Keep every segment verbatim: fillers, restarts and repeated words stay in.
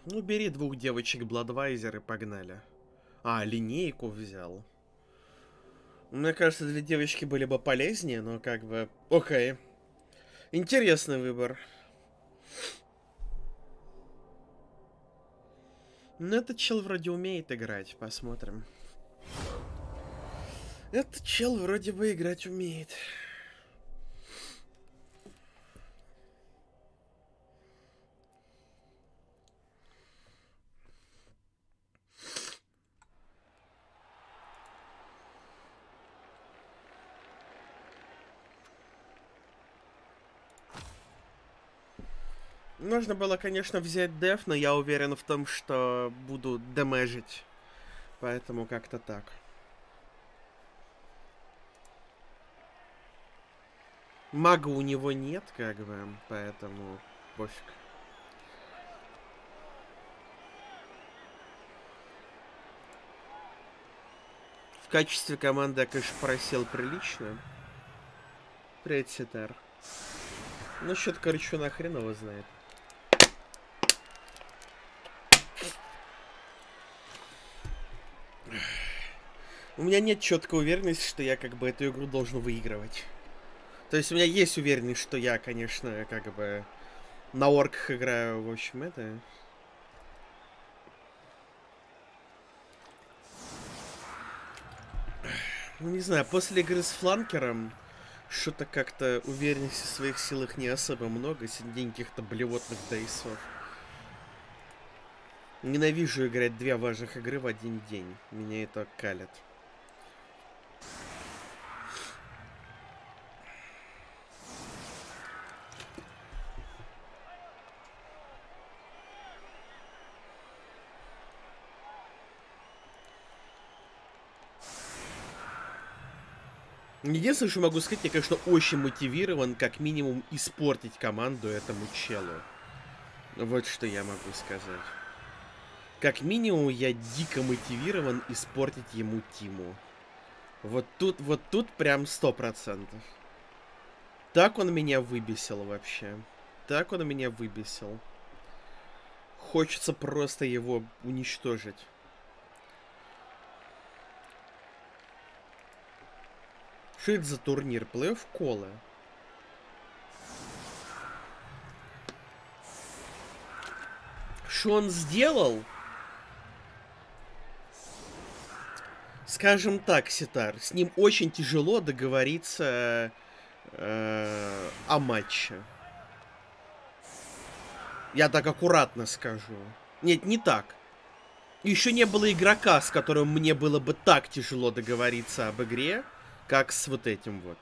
Ну, бери двух девочек Бладвайзер и погнали. А, линейку взял. Мне кажется, две девочки были бы полезнее, но как бы... Окей. Интересный выбор. Ну, этот чел вроде умеет играть, посмотрим. Этот чел вроде бы играть умеет. Можно было, конечно, взять деф, но я уверен в том, что буду демежить. Поэтому как-то так. Мага у него нет, как бы, поэтому пофиг. В качестве команды я, конечно, просел прилично. Привет, Ситар. Насчет Корчуна хрен его знает. У меня нет четкой уверенности, что я как бы эту игру должен выигрывать. То есть у меня есть уверенность, что я, конечно, как бы на орках играю, в общем, это... Ну, не знаю, после игры с фланкером что-то как-то уверенности в своих силах не особо много, среди каких-то блевотных дейсов. Ненавижу играть две важных игры в один день. Меня это калит. Единственное, что могу сказать, я, конечно, очень мотивирован, как минимум, испортить команду этому челу. Вот что я могу сказать. Как минимум, я дико мотивирован испортить ему тиму. Вот тут, вот тут прям сто процентов. Так он меня выбесил вообще. Так он меня выбесил. Хочется просто его уничтожить. Что это за турнир? Плей-офф кола. Что он сделал? Скажем так, Ситар, с ним очень тяжело договориться э, о матче. Я так аккуратно скажу. Нет, не так. Еще не было игрока, с которым мне было бы так тяжело договориться об игре, как с вот этим вот.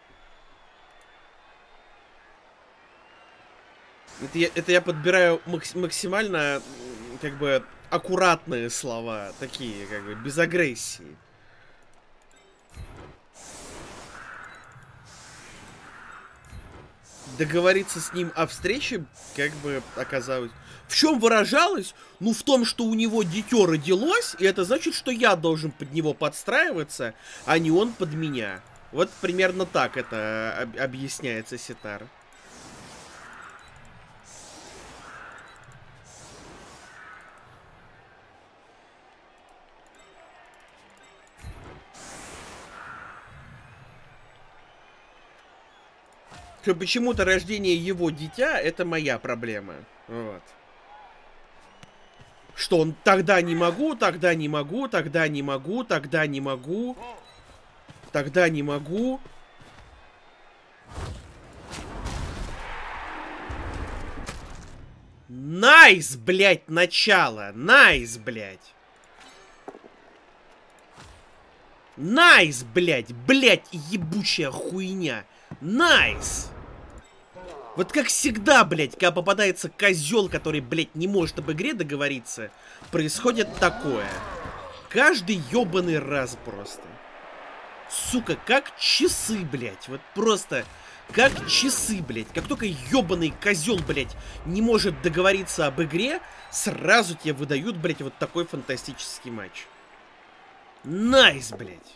Это я, это я подбираю макс максимально, как бы, аккуратные слова, такие, как бы, без агрессии. Договориться с ним о встрече, как бы, оказалось... В чем выражалось? Ну, в том, что у него дитё родилось, и это значит, что я должен под него подстраиваться, а не он под меня. Вот примерно так это об объясняется, Ситар. Что почему-то рождение его дитя — это моя проблема. Вот. Что он тогда не могу, тогда не могу, тогда не могу, тогда не могу, тогда не могу. Найс, блядь, начало. Найс, блядь. Найс, блядь, блядь, ебучая хуйня. Найс. Вот как всегда, блядь, когда попадается козел, который, блядь, не может об игре договориться, происходит такое. Каждый ебаный раз просто. Сука, как часы, блядь. Вот просто как часы, блядь. Как только ебаный козел, блядь, не может договориться об игре, сразу тебе выдают, блядь, вот такой фантастический матч. Найс, блядь.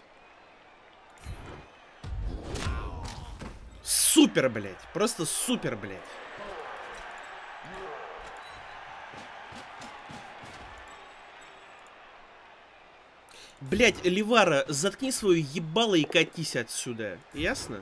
Супер, блядь. Просто супер, блядь. Блять, Ливара, заткни свое ебало и катись отсюда. Ясно?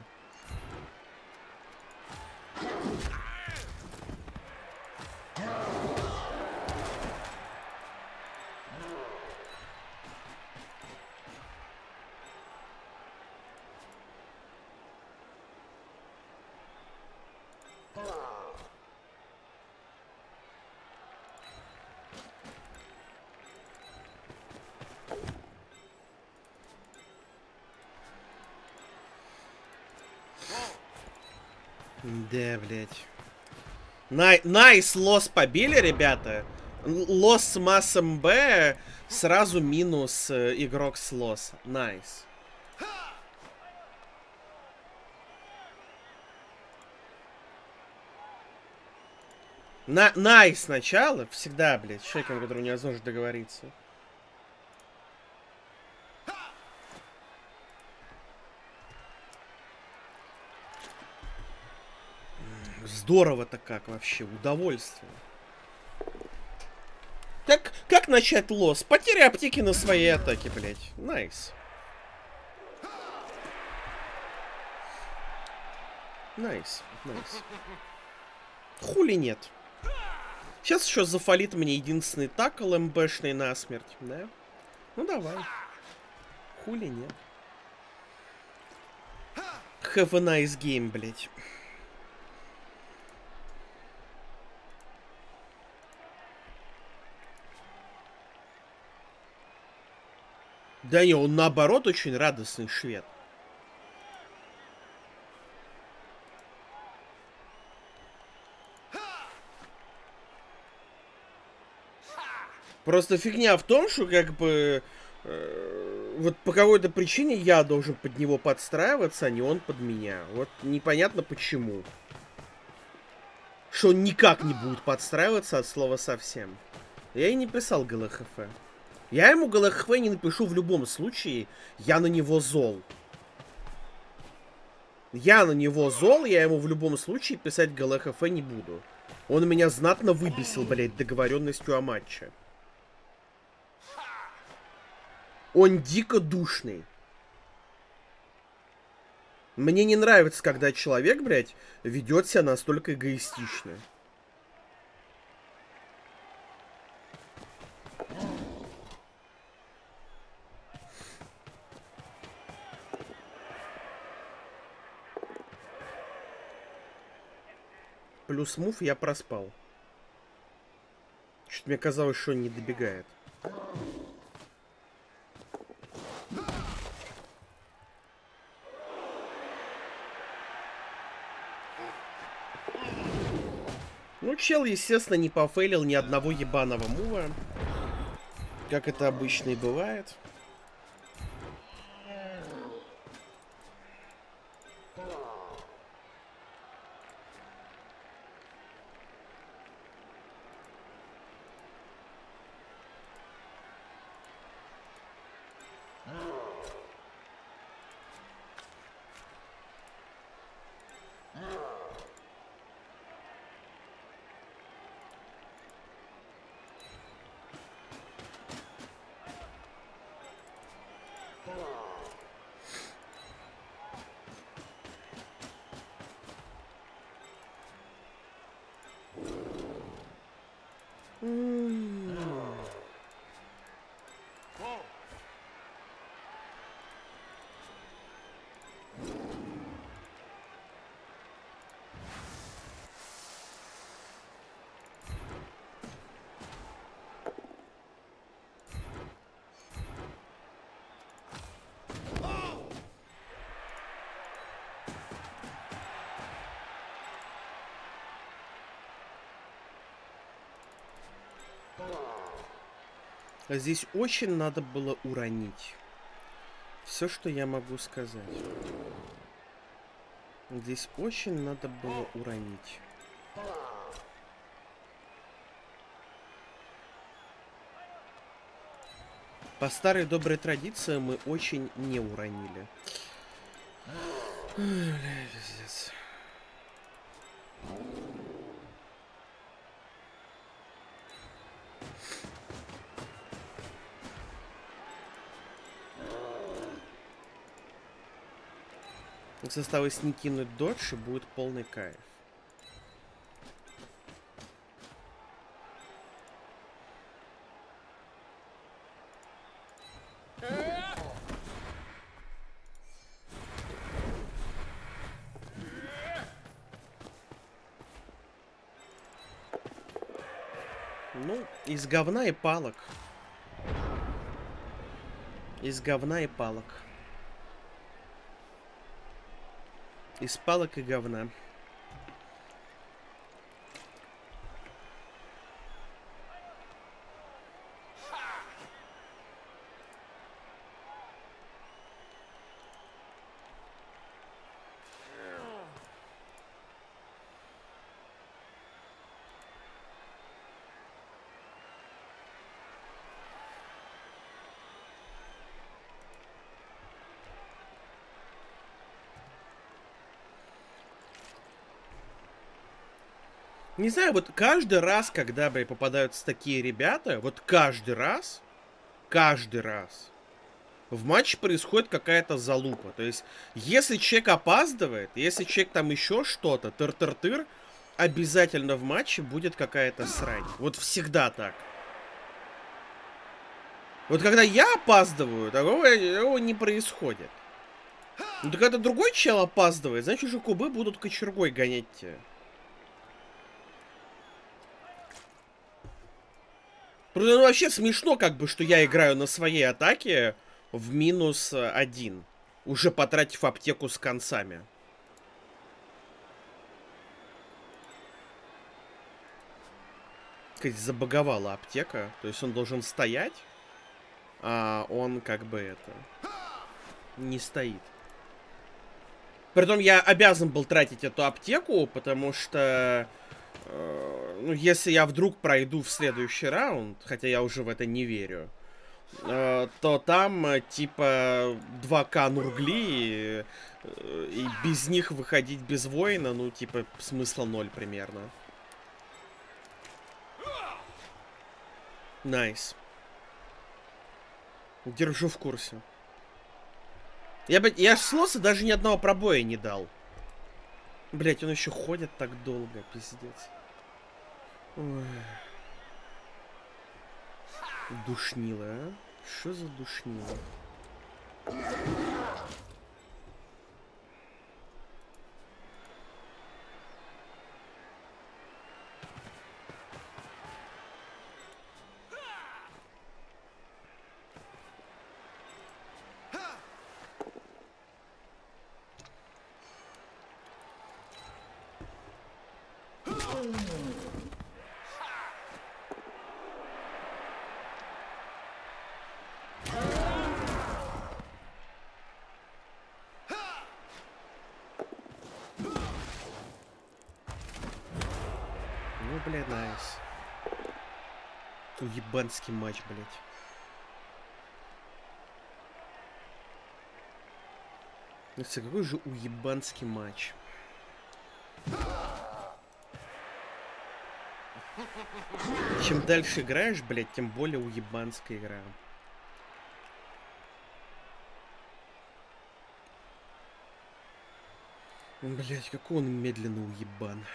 Да, блять. Най найс, лос побили, ребята. Лос с массом Б сразу минус э, игрок с лоса. Найс. На найс сначала. Всегда, блядь, с человеком, который невозможно договориться. Здорово-то как вообще, удовольствие. Как, как начать лос? Потеря аптеки на своей атаке, блядь. Найс. Найс, найс. Хули нет. Сейчас еще зафалит мне единственный такл МБшный насмерть, да? Ну давай. Хули нет. Have a nice game, блядь. Да не, он наоборот очень радостный швед. Просто фигня в том, что как бы э, вот по какой-то причине я должен под него подстраиваться, а не он под меня. Вот непонятно почему. Что он никак не будет подстраиваться от слова совсем. Я и не писал ГЛХФ. Я ему ГЛХФ не напишу в любом случае. Я на него зол. Я на него зол, я ему в любом случае писать ГЛХФ не буду. Он меня знатно выбесил, блядь, договоренностью о матче. Он дико душный. Мне не нравится, когда человек, блядь, ведет себя настолько эгоистично. Плюс мув я проспал. Что-то мне казалось, что он не добегает. Ну, чел, естественно, не пофейлил ни одного ебаного мува. Как это обычно и бывает. Здесь очень надо было уронить. Все, что я могу сказать. Здесь очень надо было уронить. По старой доброй традиции мы очень не уронили. Бля, пиздец. Осталось не кинуть додж, и будет полный кайф. Ну, из говна и палок. Из говна и палок. Из палок и говна. Не знаю, вот каждый раз, когда, блядь, попадаются такие ребята, вот каждый раз, каждый раз в матче происходит какая-то залупа. То есть, если человек опаздывает, если человек там еще что-то, тыр-тыр-тыр, обязательно в матче будет какая-то срань. Вот всегда так. Вот когда я опаздываю, такого, такого не происходит. Ну, так когда другой чел опаздывает, значит, уже кубы будут кочергой гонять тебя. Ну, вообще смешно, как бы, что я играю на своей атаке в минус один, уже потратив аптеку с концами. Сказать, забаговала аптека, то есть он должен стоять, а он как бы это не стоит. Притом я обязан был тратить эту аптеку, потому что э, ну, если я вдруг пройду в следующий раунд, хотя я уже в это не верю, э, то там э, типа два ка нургли, э, и без них выходить без воина, ну типа смысла ноль примерно. Найс. Держу в курсе. Я, блядь, я слоса даже ни одного пробоя не дал. Блять, он еще ходит так долго, пиздец. Ой. Душнило, а? Что за душнило? Ну, блядь, найс. Уебанский матч, блядь. Ну, какой же уебанский матч. Чем дальше играешь, блядь, тем более уебанская игра. Блядь, какой он медленно уебан.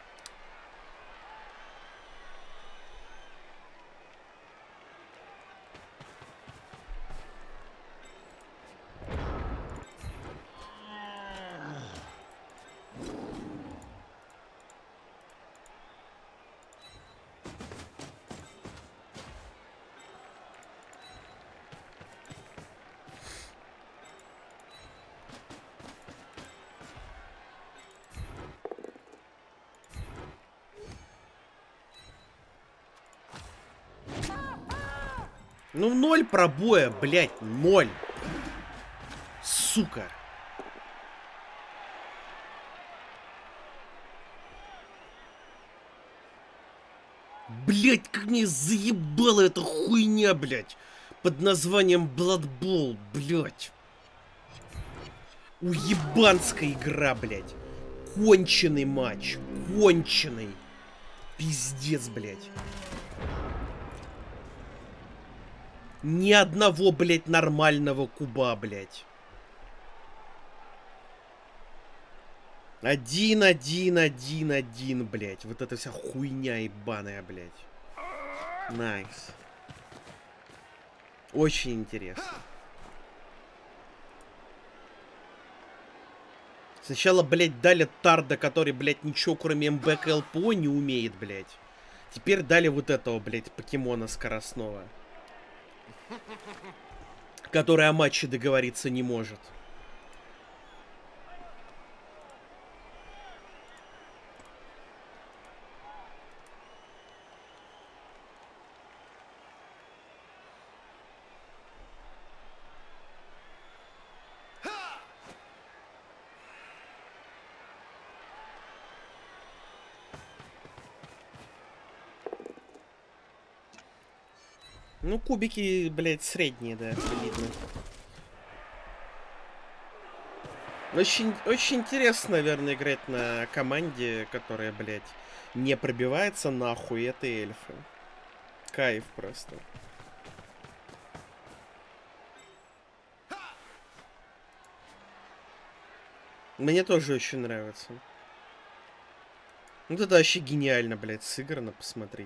Ну, ноль пробоя, блядь, ноль. Сука. Блядь, как мне заебала эта хуйня, блядь. Под названием Blood Bowl, блядь. Уебанская игра, блядь. Конченый матч. Конченый. Пиздец, блядь. Ни одного, блядь, нормального куба, блядь. Один, один, один, один, блядь. Вот эта вся хуйня ебаная, блядь. Найс. Очень интересно. Сначала, блядь, дали Тарда, который, блядь, ничего кроме МБК ЛПО не умеет, блядь. Теперь дали вот этого, блядь, покемона скоростного. Который о матче договориться не может. Ну, кубики, блядь, средние, да, видно. Очень, очень интересно, наверное, играть на команде, которая, блядь, не пробивается нахуй. Это эльфы. Кайф просто. Мне тоже очень нравится. Ну, это вообще гениально, блядь, сыграно, посмотрите.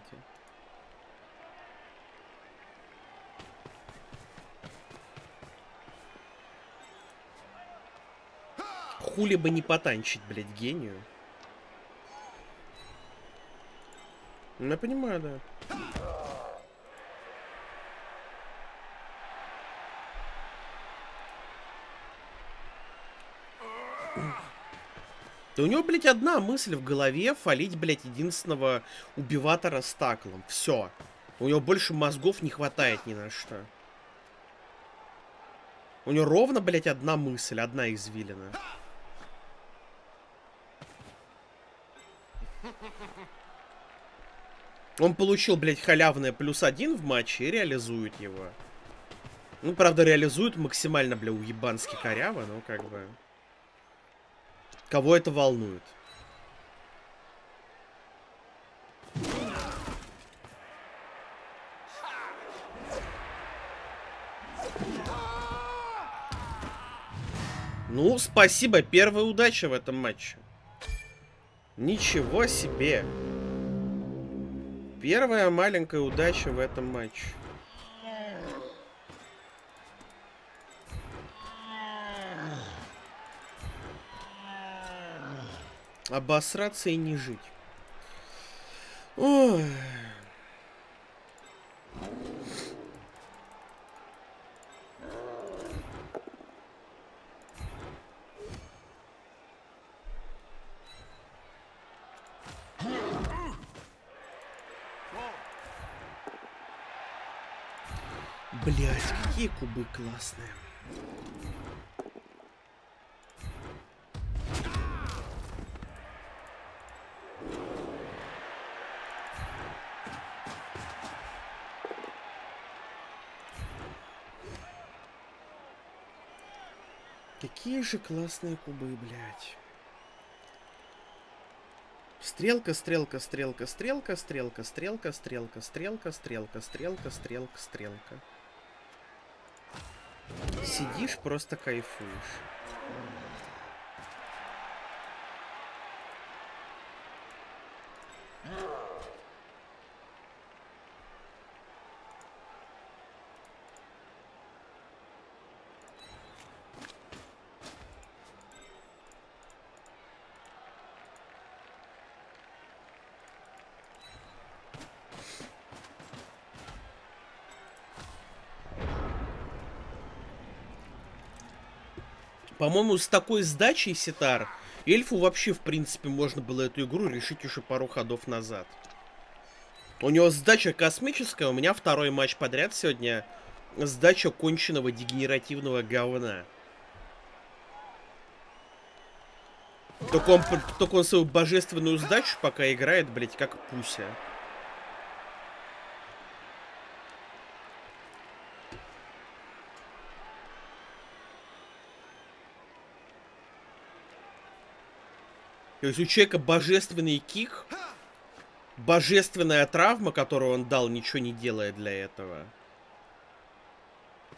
Хули бы не потанчить, блядь, гению. Ну, я понимаю, да. Да у него, блядь, одна мысль в голове — фалить, блядь, единственного убиватора с таклом. Все. У него больше мозгов не хватает ни на что. У него ровно, блядь, одна мысль, одна извилина. Он получил, блядь, халявное плюс один в матче и реализует его. Ну, правда, реализует максимально, бля, уебански коряво, но как бы... Кого это волнует? Ну, спасибо, первая удача в этом матче. Ничего себе. Первая маленькая удача в этом матче. Обосраться и не жить. Ой. Блять, какие кубы классные. Какие же классные кубы, блядь. Стрелка, стрелка, стрелка, стрелка, стрелка, стрелка, стрелка, стрелка, стрелка, стрелка, стрелка, стрелка. Сидишь, просто кайфуешь. По-моему, с такой сдачей Ситар эльфу вообще, в принципе, можно было эту игру решить уже пару ходов назад. У него сдача космическая, у меня второй матч подряд сегодня сдача конченого дегенеративного говна. Только он, только он свою божественную сдачу пока играет, блять, как пуся. То есть у человека божественный кик, божественная травма, которую он дал, ничего не делая для этого.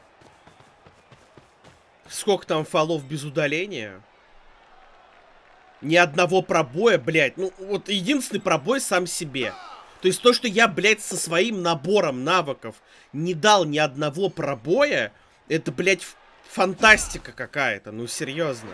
Сколько там фолов без удаления? Ни одного пробоя, блядь. Ну, вот единственный пробой сам себе. То есть то, что я, блядь, со своим набором навыков не дал ни одного пробоя, это, блядь, фантастика какая-то. Ну, серьезно.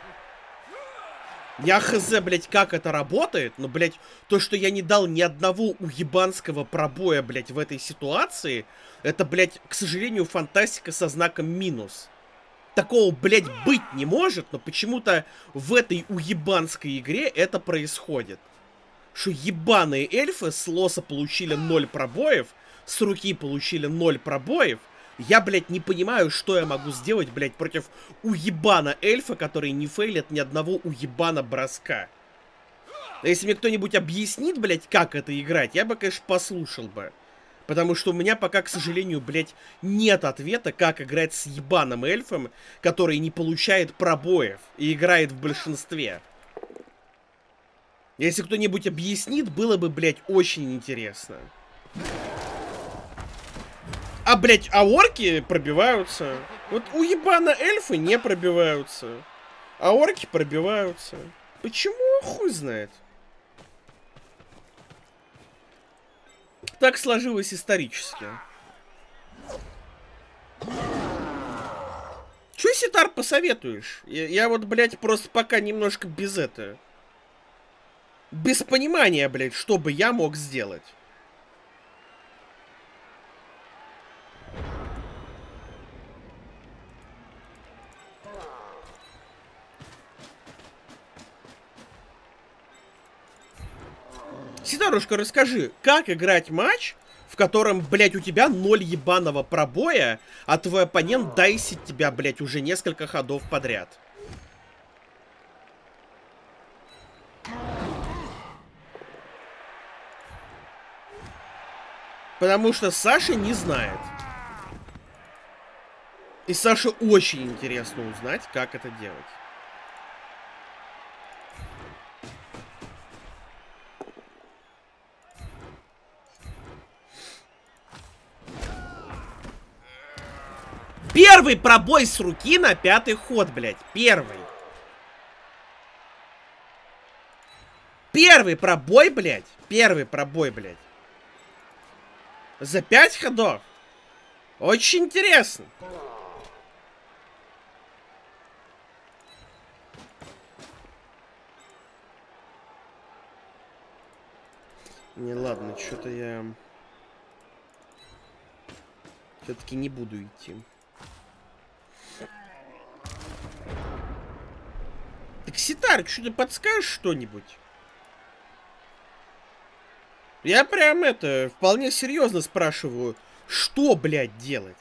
Я хз, блядь, как это работает, но, блядь, то, что я не дал ни одного уебанского пробоя, блядь, в этой ситуации, это, блядь, к сожалению, фантастика со знаком минус. Такого, блядь, быть не может, но почему-то в этой уебанской игре это происходит. Что ебаные эльфы с лоса получили ноль пробоев, с руки получили ноль пробоев. Я, блядь, не понимаю, что я могу сделать, блядь, против уебана эльфа, который не фейлит ни одного уебана броска. Если мне кто-нибудь объяснит, блядь, как это играть, я бы, конечно, послушал бы. Потому что у меня пока, к сожалению, блядь, нет ответа, как играть с ебаным эльфом, который не получает пробоев и играет в большинстве. Если кто-нибудь объяснит, было бы, блядь, очень интересно. А, блядь, а орки пробиваются. Вот у ебана эльфы не пробиваются. А орки пробиваются. Почему? Хуй знает. Так сложилось исторически. Чё, Ситар, посоветуешь? Я, я вот, блядь, просто пока немножко без этого. Без понимания, блядь, что бы я мог сделать. Ситарушка, расскажи, как играть матч, в котором, блядь, у тебя ноль ебаного пробоя, а твой оппонент дайсит тебя, блядь, уже несколько ходов подряд? Потому что Саша не знает. И Саше очень интересно узнать, как это делать. Первый пробой с руки на пятый ход, блядь. Первый. Первый пробой, блядь. Первый пробой, блядь. За пять ходов. Очень интересно. Не, ладно, что-то я... все-таки не буду идти. Так, Ситар, что ты подскажешь что-нибудь? Я прям это, вполне серьезно спрашиваю, что, блядь, делать?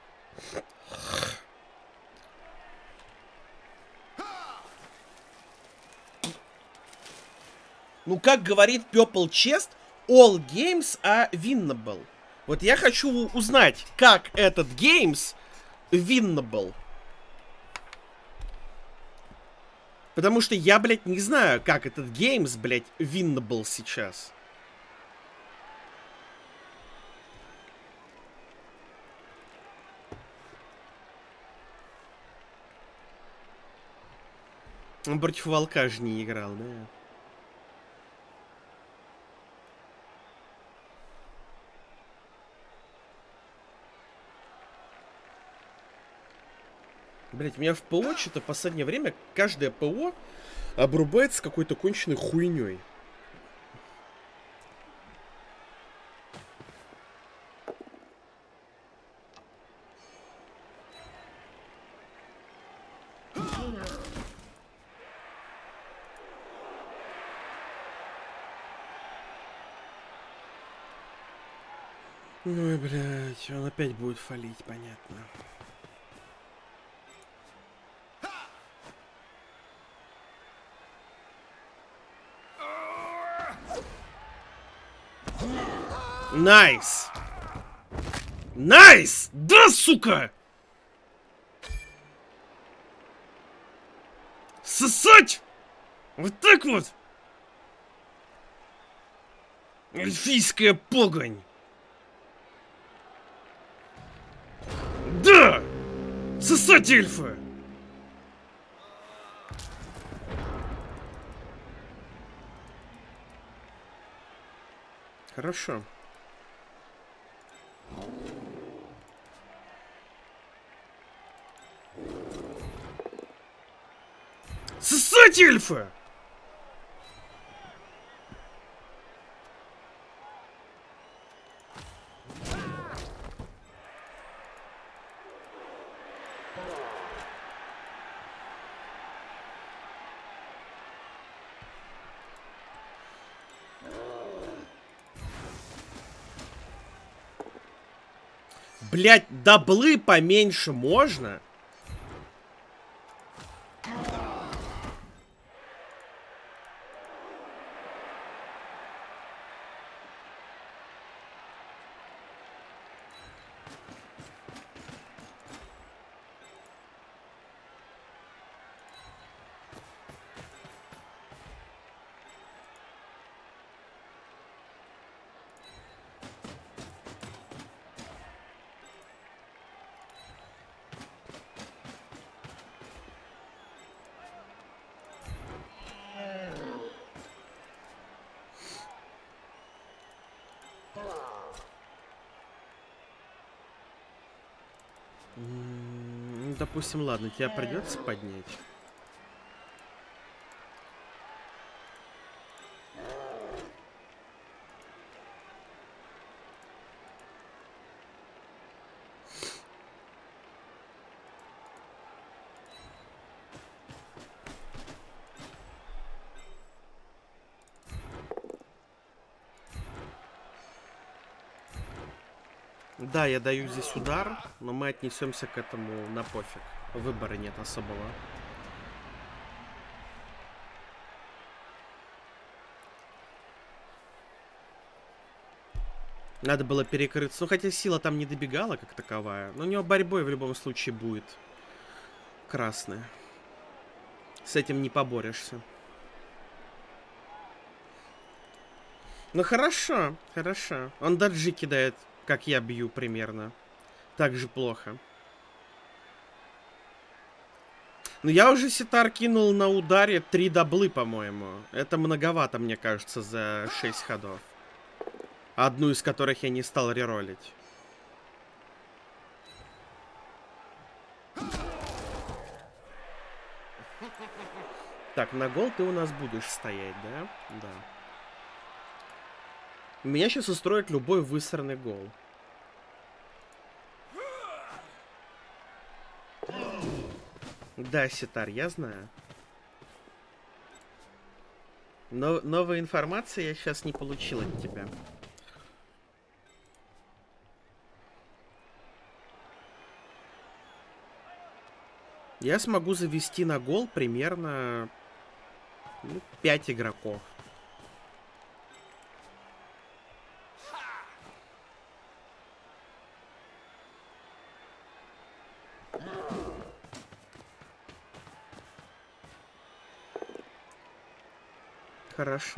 Ну, как говорит Purple Chest, all games are winnable. Вот я хочу узнать, как этот games winnable. Потому что я, блядь, не знаю, как этот games, блядь, winnable сейчас. Он против волка же не играл, да? Блять, у меня в ПО что-то в последнее время каждое ПО обрубается какой-то конченой хуйней. Ну и, блядь, он опять будет фалить, понятно. Найс! Найс! Да, сука! Сосать! Вот так вот! Эльфийская погонь! Да! Сосать эльфа! Хорошо. Ссать, эльфы! Блять, даблы поменьше можно? Ну, допустим, ладно, тебя придется поднять. Да, я даю здесь удар, но мы отнесемся к этому на пофиг. Выбора нет особого. Надо было перекрыться. Ну, хотя сила там не добегала, как таковая. Но у него борьбой в любом случае будет красная. С этим не поборешься. Ну, хорошо, хорошо. Он даджи кидает, как я бью примерно. Так же плохо. Но я уже ситар кинул на ударе три даблы, по-моему. Это многовато, мне кажется, за шесть ходов. Одну из которых я не стал реролить. Так, на гол ты у нас будешь стоять, да? Да. Меня сейчас устроит любой высранный гол. Да, ситар, я знаю. Но новая информация я сейчас не получил от тебя. Я смогу завести на гол примерно ну, пять игроков. Хорошо.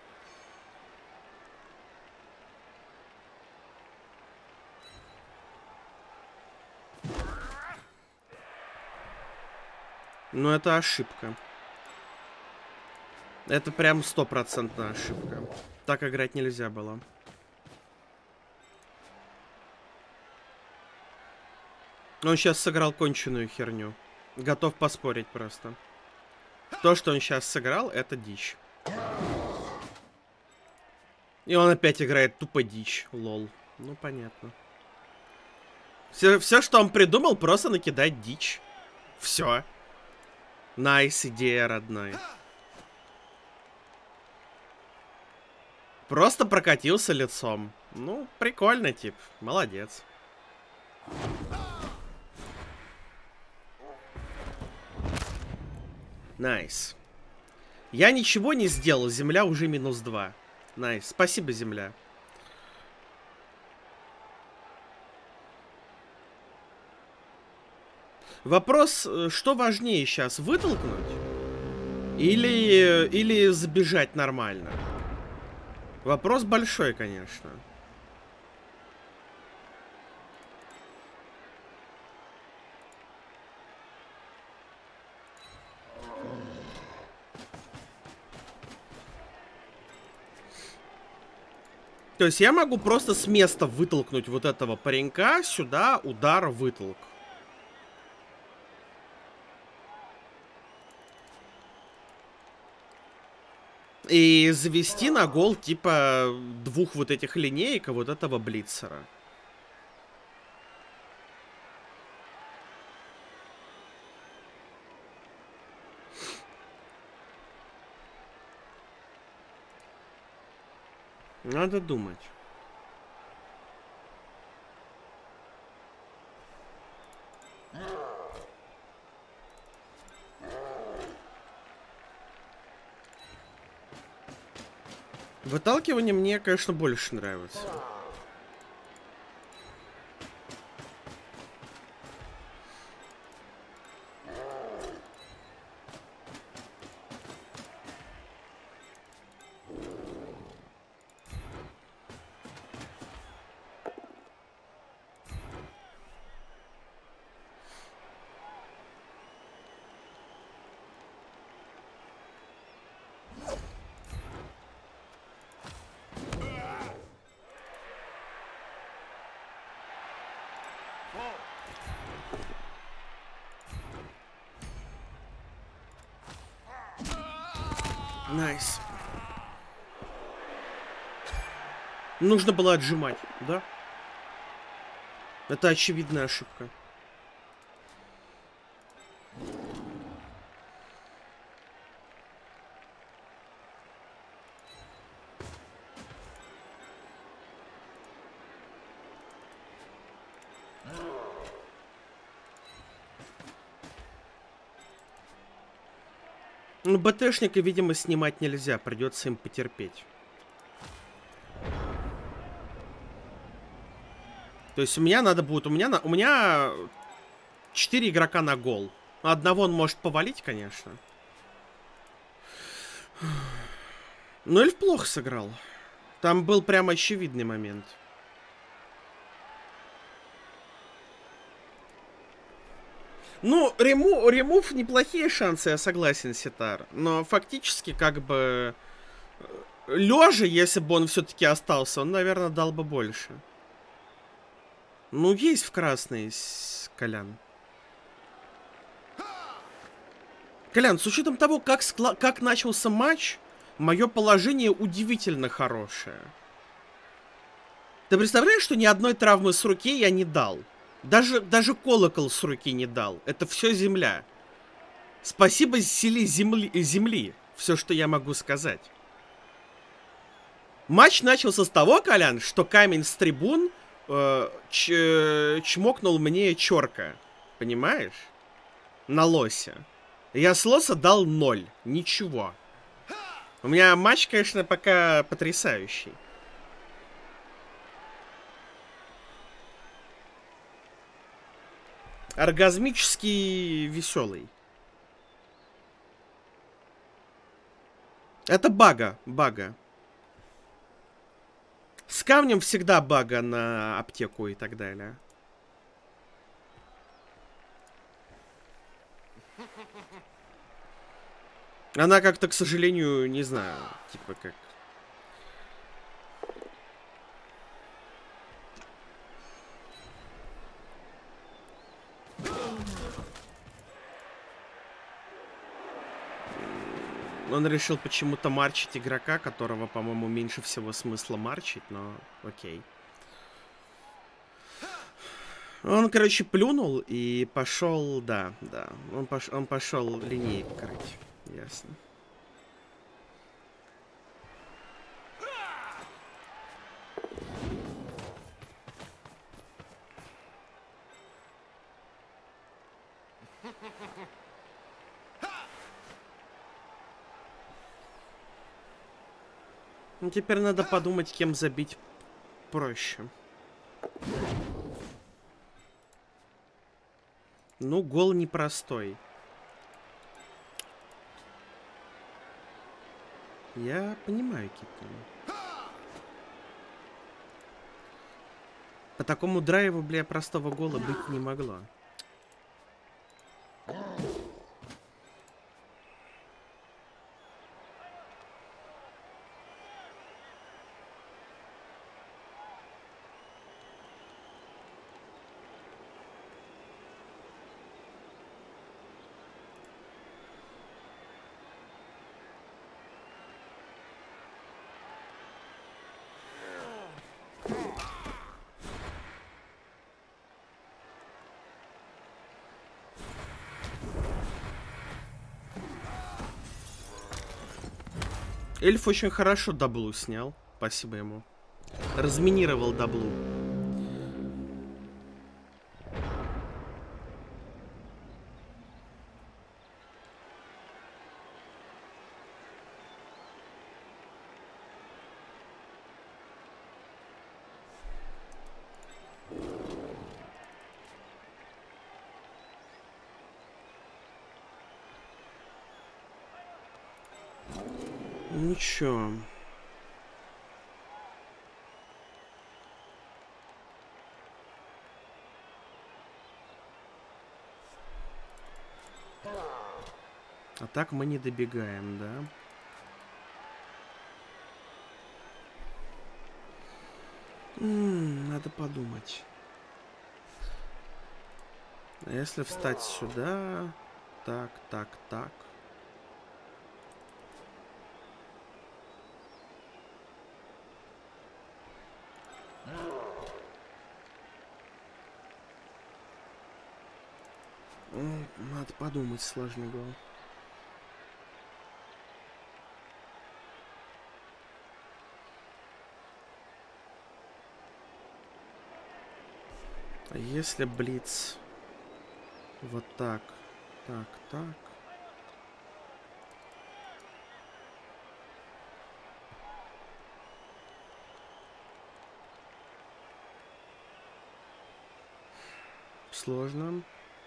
Но это ошибка. Это прям стопроцентная ошибка. Так играть нельзя было. Он сейчас сыграл конченую херню. Готов поспорить просто. То, что он сейчас сыграл, это дичь. И он опять играет тупо дичь. Лол. Ну, понятно. Все, все, что он придумал, просто накидать дичь. Все. Найс, идея родная. Просто прокатился лицом. Ну, прикольно, тип. Молодец. Найс. Я ничего не сделал, земля уже минус два. Найс. Спасибо, земля. Вопрос, что важнее сейчас, вытолкнуть? Или, или забежать нормально? Вопрос большой, конечно. То есть я могу просто с места вытолкнуть вот этого паренька сюда, удар, вытолк. И завести на гол типа двух вот этих линеек и вот этого блицера. Надо думать. Выталкивание мне, конечно, больше нравится. Найс. Нужно было отжимать, да? Это очевидная ошибка. Ну, БТшника, видимо, снимать нельзя. Придется им потерпеть. То есть у меня надо будет... У меня, у меня четыре игрока на гол. Одного он может повалить, конечно. Но Эльф плохо сыграл. Там был прям очевидный момент. Ну, рему, ремув неплохие шансы, я согласен, Ситар. Но фактически, как бы... Лежа, если бы он все-таки остался, он, наверное, дал бы больше. Ну, есть в красный, Колян. Колян, с учетом того, как, скла... как начался матч, мое положение удивительно хорошее. Ты представляешь, что ни одной травмы с руки я не дал? Даже, даже колокол с руки не дал. Это все земля. Спасибо силе земли, земли. Все, что я могу сказать. Матч начался с того, Колян, что камень с трибун э, ч, чмокнул мне черка. Понимаешь? На лося. Я с лоса дал ноль. Ничего. У меня матч, конечно, пока потрясающий. Оргазмически веселый. Это бага, бага. С камнем всегда бага на аптеку и так далее. Она как-то, к сожалению, не знаю, типа как... Он решил почему-то марчить игрока, которого, по-моему, меньше всего смысла марчить, но окей. Он, короче, плюнул и пошел, да, да. Он, пош... он пошел линейку крыть. Ясно. Ну, теперь надо подумать, кем забить проще. Ну, гол непростой. Я понимаю, Киттон. По такому драйву, бля, простого гола быть не могло. Эльф очень хорошо даблу снял. Спасибо ему. Разминировал даблу. Ничего. А так мы не добегаем, да? М-м, надо подумать. А если встать сюда? Так, так, так. Надо подумать, сложный гол. А если блиц вот так, так, так. Сложно.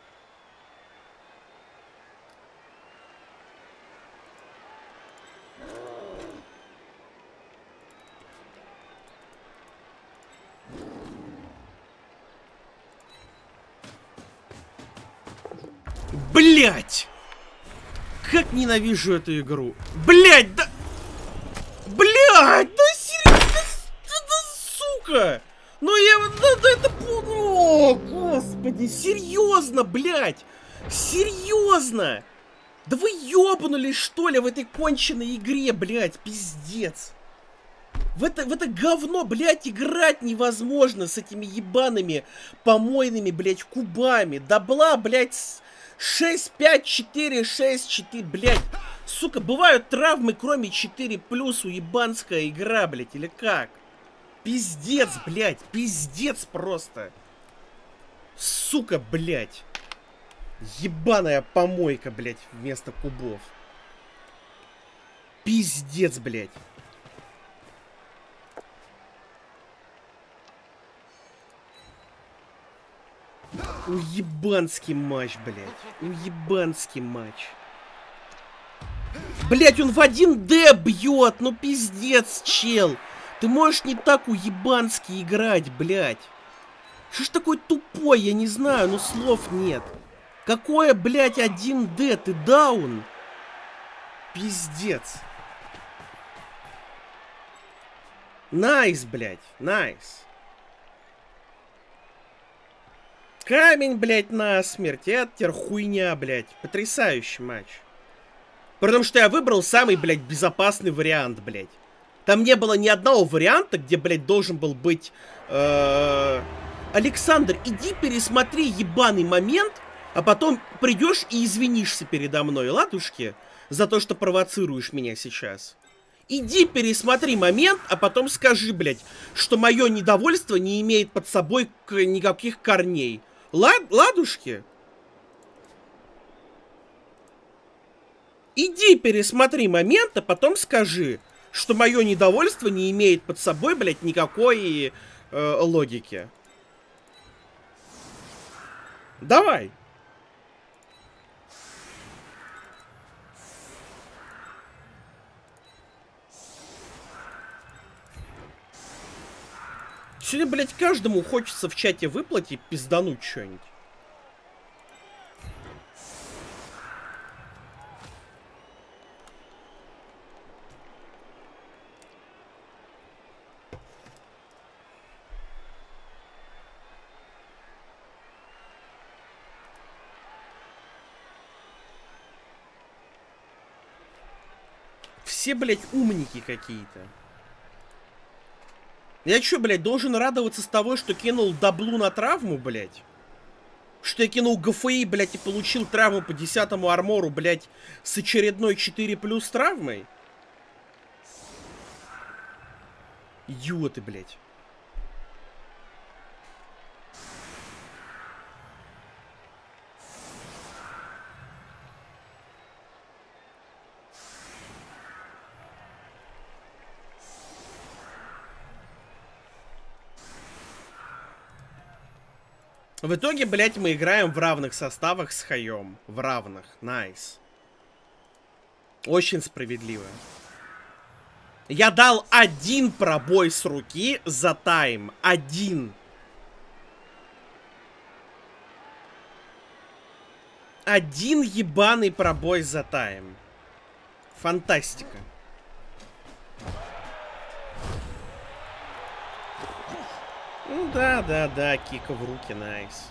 Блять! Как ненавижу эту игру. Блять, да... Блять, да серьезно, да, да, сука! Ну я... Да, да это... О, господи, серьезно, блять! Серьезно! Да вы ёбанулись, что ли, в этой конченой игре, блять, пиздец! В это, в это говно, блядь, играть невозможно с этими ебаными помойными, блядь, кубами. Дабла, блядь, шесть, пять, четыре, шесть, четыре, блядь. Сука, бывают травмы, кроме четыре плюс, уебанская игра, блядь, или как? Пиздец, блядь, пиздец просто. Сука, блядь. Ебаная помойка, блядь, вместо кубов. Пиздец, блядь. Уебанский матч, блядь. Уебанский матч. Блядь, он в один дэ бьет. Ну пиздец, чел. Ты можешь не так уебански играть, блядь. Что ж такой тупой, я не знаю, ну слов нет. Какое, блядь, один дэ? Ты даун? Пиздец. Найс, блядь, найс. Камень, блядь, насмерть. Это теперь хуйня, блядь. Потрясающий матч. Потому что я выбрал самый, блядь, безопасный вариант, блядь. Там не было ни одного варианта, где, блядь, должен был быть... Э-э- Александр, иди пересмотри ебаный момент, а потом придешь и извинишься передо мной, ладушки? За то, что провоцируешь меня сейчас. Иди пересмотри момент, а потом скажи, блядь, что мое недовольство не имеет под собой никаких корней. Лад, ладушки? Иди пересмотри момент, а потом скажи, что мое недовольство не имеет под собой, блядь, никакой э, логики. Давай. Сегодня, блядь, каждому хочется в чате выплатить, пиздануть что-нибудь. Все, блядь, умники какие-то. Я чё, блядь, должен радоваться с того, что кинул даблу на травму, блядь? Что я кинул ГФИ, блядь, и получил травму по десятому армору, блядь, с очередной четыре плюс травмой? Идиоты, блядь. В итоге, блядь, мы играем в равных составах с Хаем. В равных. Найс. Очень справедливо. Я дал один пробой с руки за тайм. Один. Один ебаный пробой за тайм. Фантастика. Ну да, да, да, кика в руки, найс.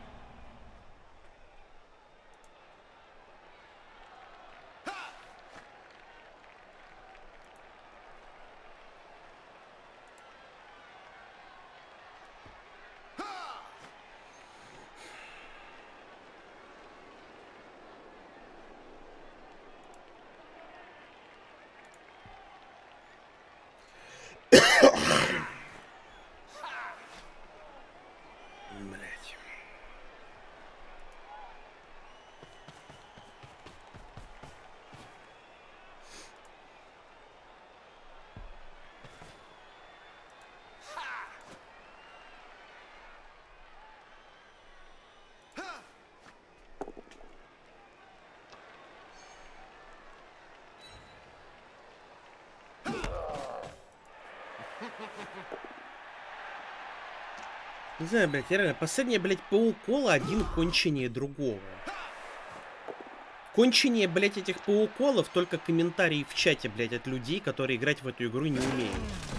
Не знаю, блядь, реально, последнее, блядь, ПУ-кола один конченее другого. Конченее, блядь, этих ПУ-колов только комментарии в чате, блядь, от людей, которые играть в эту игру не умеют.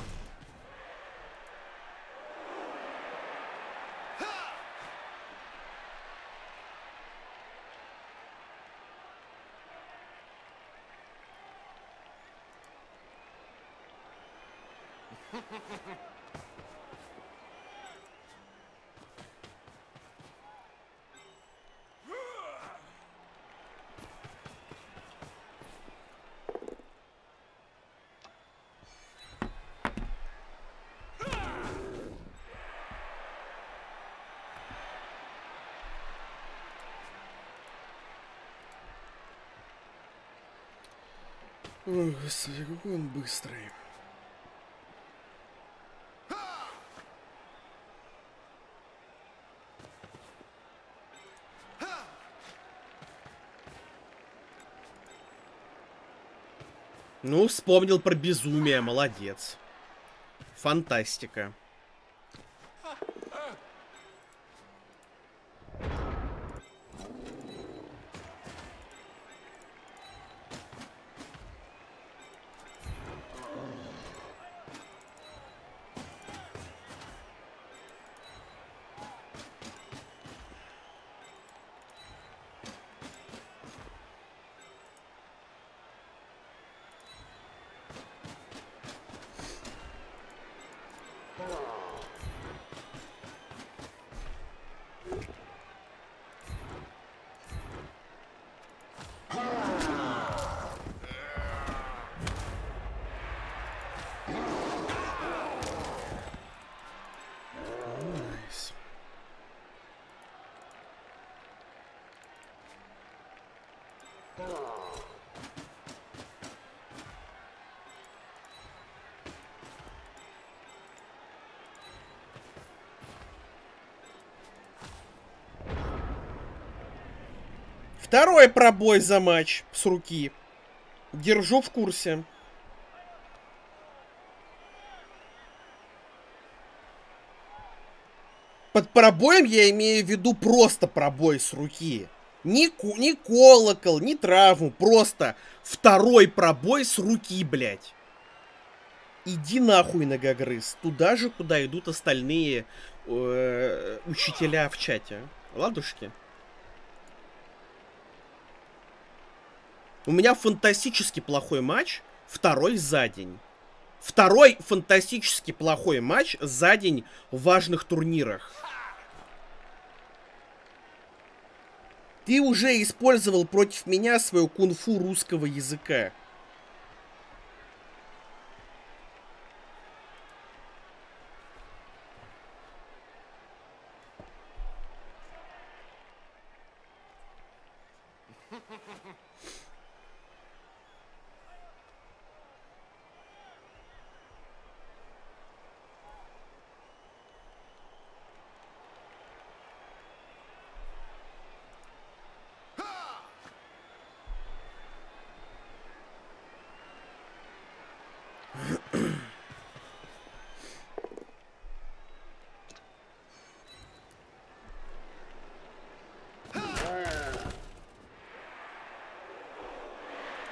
Ой, господи, какой он быстрый. Ну, вспомнил про безумие, молодец. Фантастика. Второй пробой за матч с руки. Держу в курсе. Под пробоем я имею в виду просто пробой с руки. Ни, ни колокол, ни травму. Просто второй пробой с руки, блядь. Иди нахуй, ногогрыз. Туда же, куда идут остальные э, учителя в чате. Ладушки. У меня фантастически плохой матч. Второй за день. Второй фантастически плохой матч за день в важных турнирах. Ты уже использовал против меня свою кунг-фу русского языка.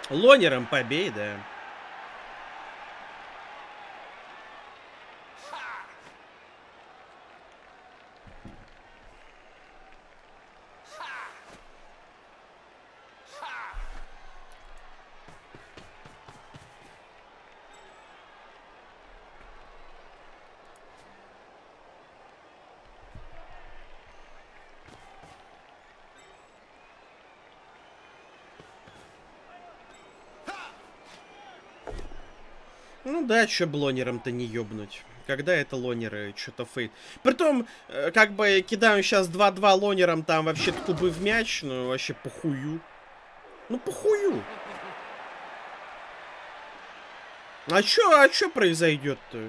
Лонером побей, да. Ну да, чё бы лонером-то не ёбнуть. Когда это лонеры, что-то фейт. Притом, э, как бы кидаю сейчас два-два лонером, там вообще-то кубы в мяч, ну вообще похую. Ну похую. А чё, а чё произойдет-то?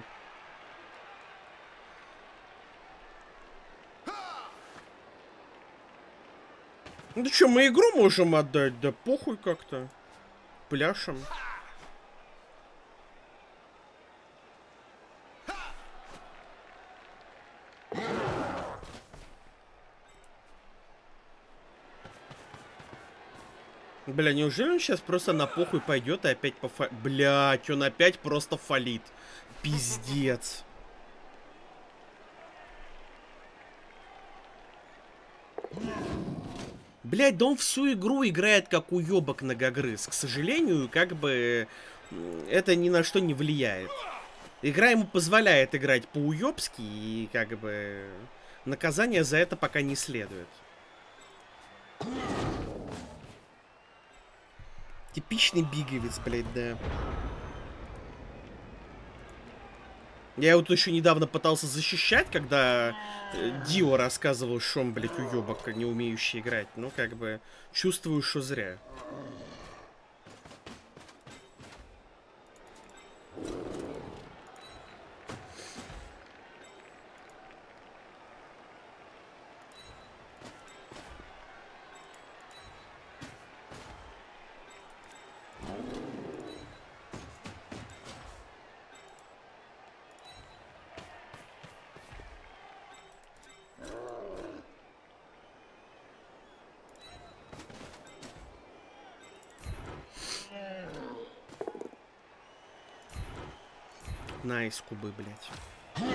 Ну чё, мы игру можем отдать? Да похуй как-то. Пляшем. Бля, неужели он сейчас просто на похуй пойдет и опять пофа... Блять, он опять просто фалит. Пиздец. Блять, да он всю игру играет как уебок многогрыз. К сожалению, как бы это ни на что не влияет. Игра ему позволяет играть по-уебски, и как бы наказание за это пока не следует. Типичный биговец, блядь, да. Я вот еще недавно пытался защищать, когда Дио рассказывал, что он, блядь, уебок, не умеющий играть. Ну, как бы, чувствую, что зря. Найс, кубы, блядь.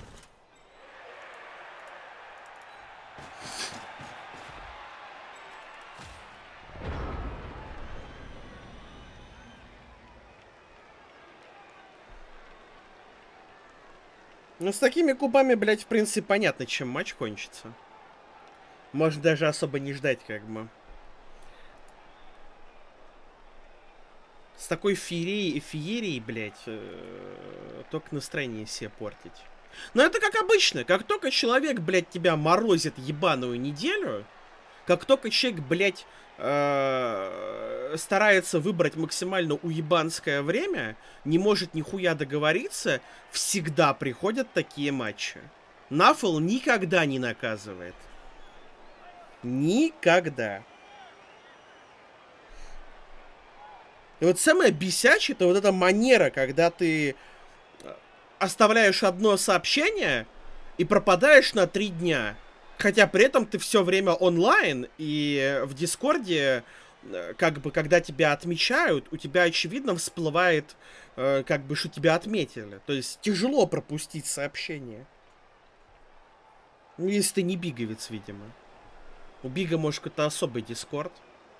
Ну, с такими кубами, блядь, в принципе, понятно, чем матч кончится. Можно даже особо не ждать, как бы. С такой феерией, феерией, блядь, э, только настроение себе портить. Но это как обычно. Как только человек, блядь, тебя морозит ебаную неделю, как только человек, блядь, э, старается выбрать максимально уебанское время, не может нихуя договориться, всегда приходят такие матчи. Нафл никогда не наказывает. Никогда. И вот самое бесячее, это вот эта манера, когда ты оставляешь одно сообщение и пропадаешь на три дня. Хотя при этом ты все время онлайн, и в Дискорде, как бы, когда тебя отмечают, у тебя, очевидно, всплывает, как бы, что тебя отметили. То есть тяжело пропустить сообщение. Ну, если ты не биговец, видимо. У Бига, может, какой-то особый Дискорд.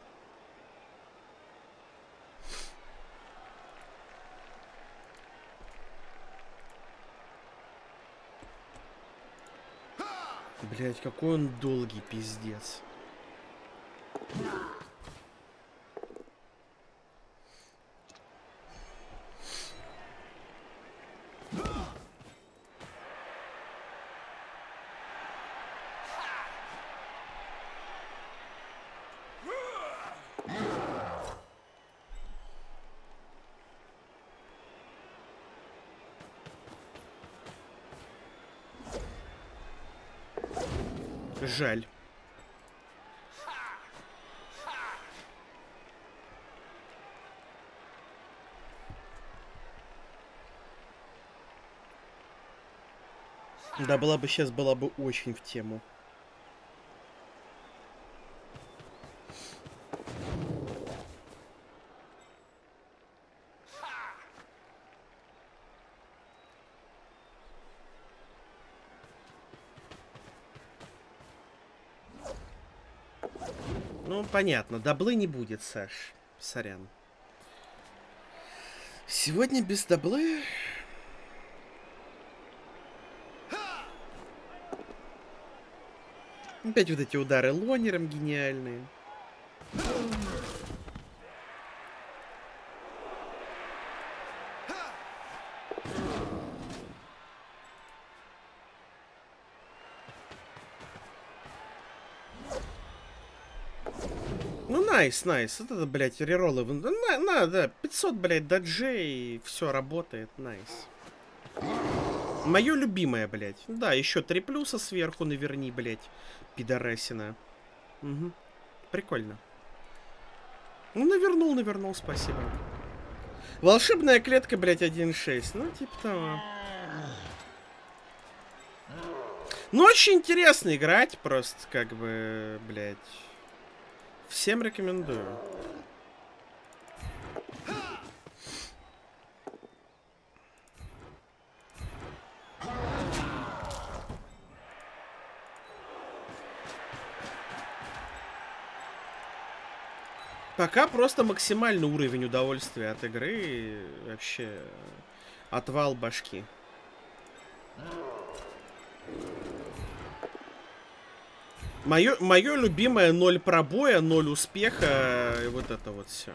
Блять, какой он долгий, пиздец. Жаль. Да, была бы сейчас, была бы очень в тему. Ну, понятно, даблы не будет, Саш. Сорян. Сегодня без даблы... Опять вот эти удары лонером гениальные. Ну, найс, найс. Вот это, блядь, рероллы. На, на, да, пятьсот, блядь, даджей, и все работает. Найс. Мое любимое, блядь. Да, еще три плюса сверху наверни, блядь. Пидорасина. Угу. Прикольно. Ну, навернул, навернул, спасибо. Волшебная клетка, блядь, один шесть. Ну, типа того. Ну, очень интересно играть, просто, как бы, блядь. Всем рекомендую. Пока просто максимальный уровень удовольствия от игры. Вообще отвал башки. Мое, мое любимое ноль пробоя, ноль успеха. И вот это вот все.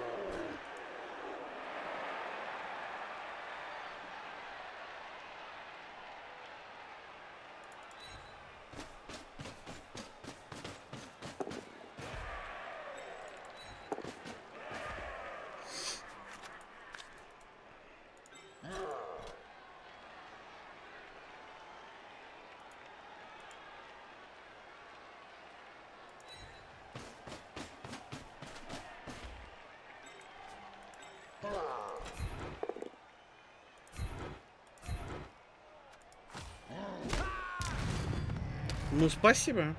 Ну, спасибо.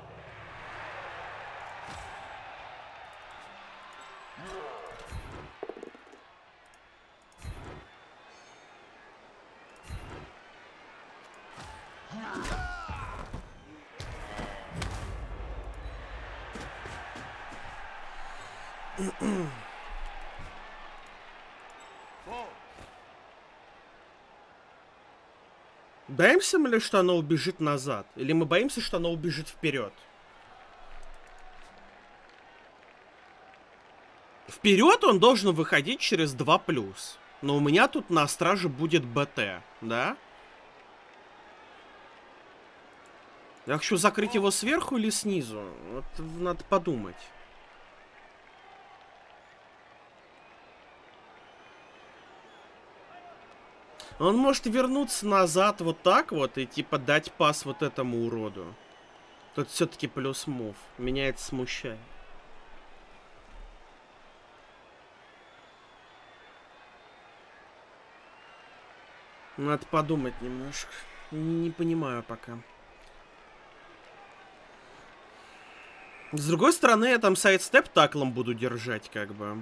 Боимся мы ли, что оно убежит назад? Или мы боимся, что оно убежит вперед? Вперед он должен выходить через два плюс. Но у меня тут на страже будет БТ, да? Я хочу закрыть его сверху или снизу? Вот надо подумать. Он может вернуться назад вот так вот и типа дать пас вот этому уроду. Тут все-таки плюс мув. Меня это смущает. Надо подумать немножко. Не, не понимаю пока. С другой стороны, я там сайдстеп таклом буду держать, как бы.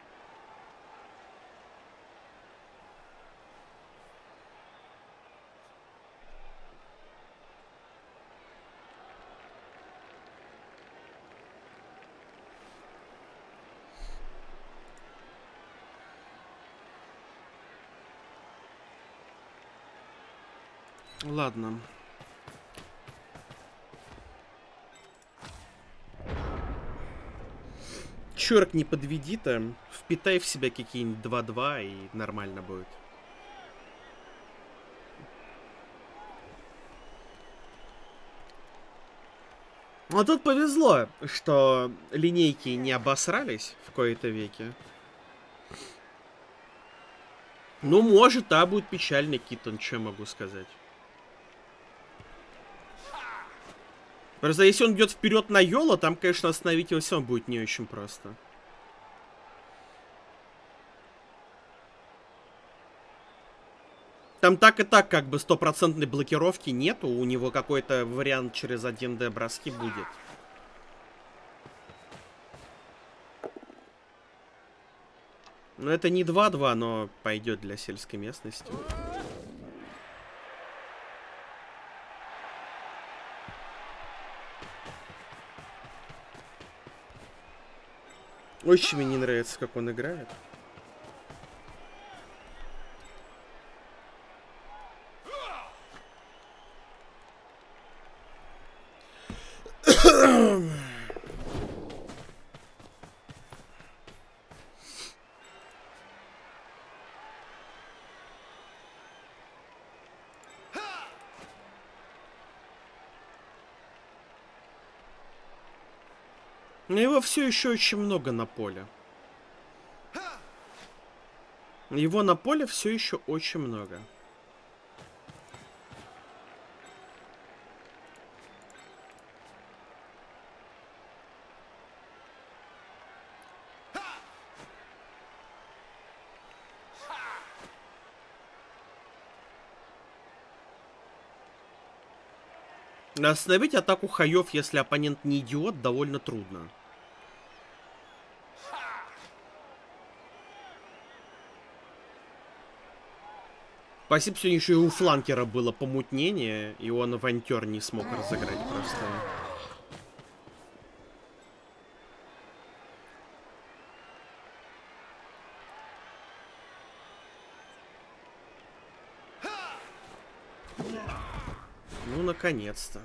Ладно. Чурк, не подведи-то. Впитай в себя какие-нибудь два-два и нормально будет. А тут повезло, что линейки не обосрались в кои-то веки. Ну, может, а будет печальный Китон, что могу сказать. Просто если он идет вперед на Йоло, там, конечно, остановить его все будет не очень просто. Там так и так как бы стопроцентной блокировки нету. У него какой-то вариант через один дэ броски будет. Ну, это не два-два, но пойдет для сельской местности. Очень мне не нравится, как он играет. Но его все еще очень много на поле. Его на поле все еще очень много. Остановить атаку хаев, если оппонент не идиот, довольно трудно. Спасибо, сегодня еще и у фланкера было помутнение, и он авантер не смог разыграть просто. Ну, наконец-то.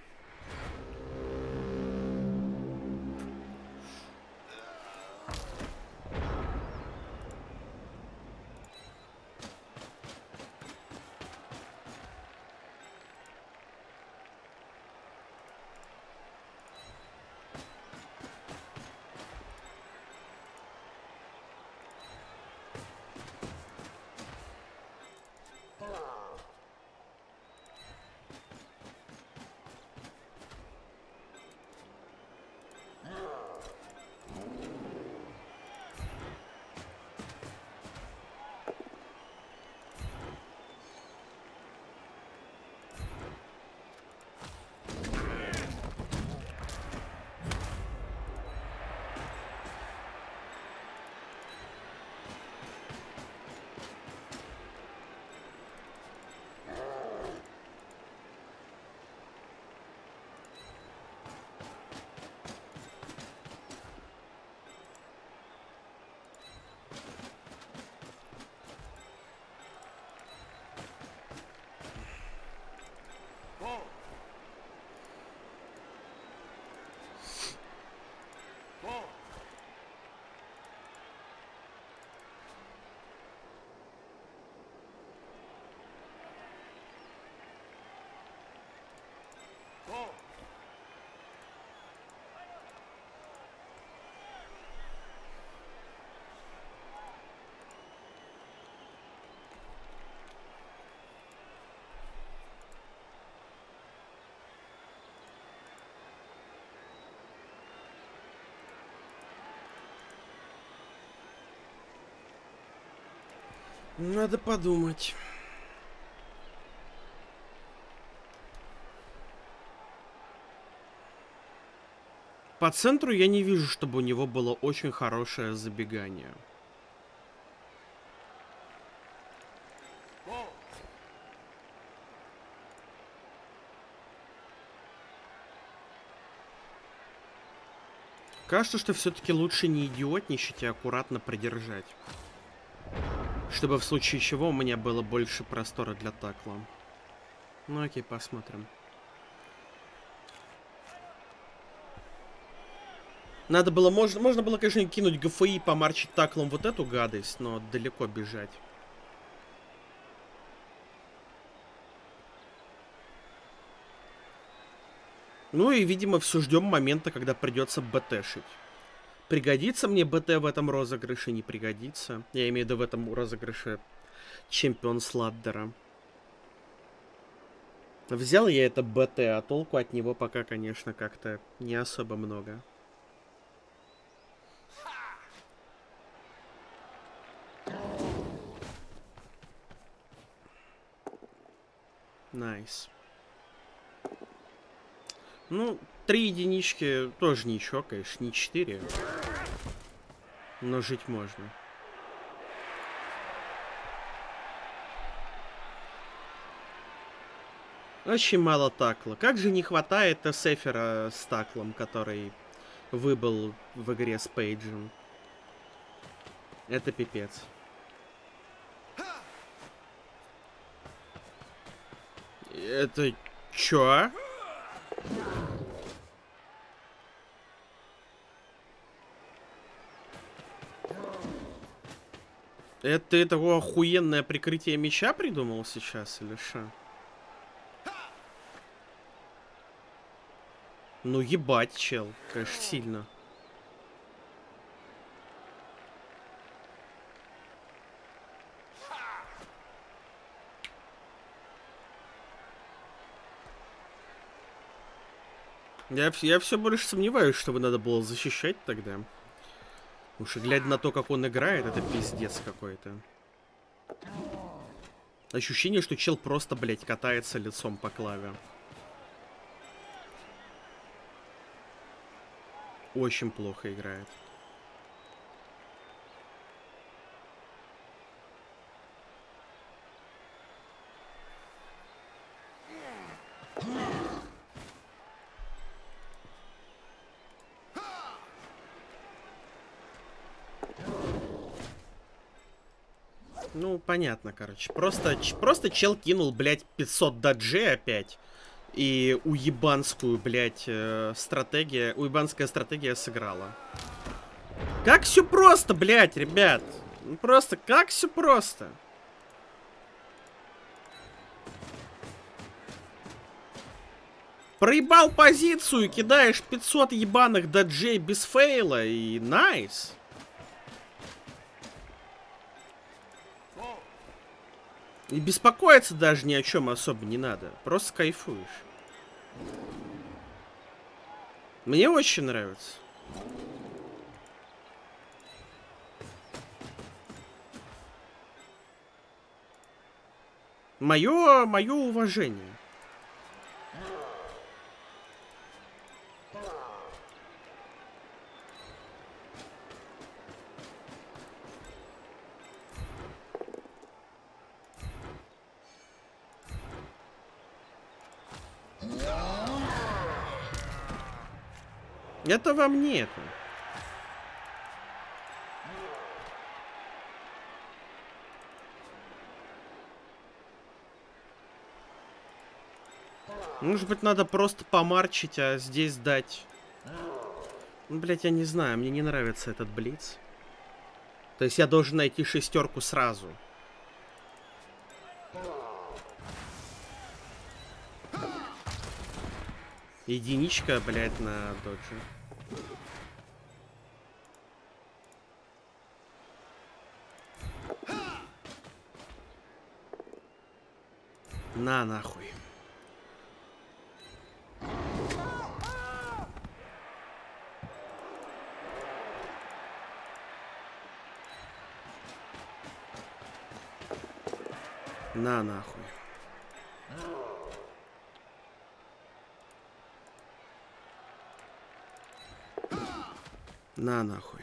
Надо подумать. По центру я не вижу, чтобы у него было очень хорошее забегание. Кажется, что все-таки лучше не идиотничать и аккуратно придержать. Чтобы в случае чего у меня было больше простора для такла. Ну окей, посмотрим. Надо было, можно, можно было, конечно, кинуть ГФИ, помарчить таклом вот эту гадость, но далеко бежать. Ну и, видимо, все ждем момента, когда придется БТшить. Пригодится мне БТ в этом розыгрыше, не пригодится. Я имею в виду в этом розыгрыше чемпион Сладдера. Взял я это БТ, а толку от него пока, конечно, как-то не особо много. Найс. Ну, три единички тоже ничего, конечно, не четыре. Но жить можно. Очень мало такла. Как же не хватает Сефера с таклом, который выбыл в игре с Пейджем. Это пипец. Это чё? Это ты такое охуенное прикрытие меча придумал сейчас или что? Ну ебать, чел, конечно, сильно. Я, я все больше сомневаюсь, что его надо было защищать тогда. Потому что, глядя на то, как он играет, это пиздец какой-то. Ощущение, что чел просто, блядь, катается лицом по клаве. Очень плохо играет. Ну, понятно, короче. Просто, просто чел кинул, блядь, пятьсот даджей опять. И уебанскую, блядь, э, стратегия, уебанская стратегия сыграла. Как все просто, блядь, ребят. Просто, как все просто. Проебал позицию, кидаешь пятьсот ебаных даджей без фейла и найс. И беспокоиться даже ни о чем особо не надо. Просто кайфуешь. Мне очень нравится. Мое, мое уважение. Это вам не это. Может быть, надо просто помарчить, а здесь дать. Ну, блять, я не знаю, мне не нравится этот блиц. То есть я должен найти шестерку сразу. Единичка, блять, на доджи. На нахуй. На нахуй. На нахуй.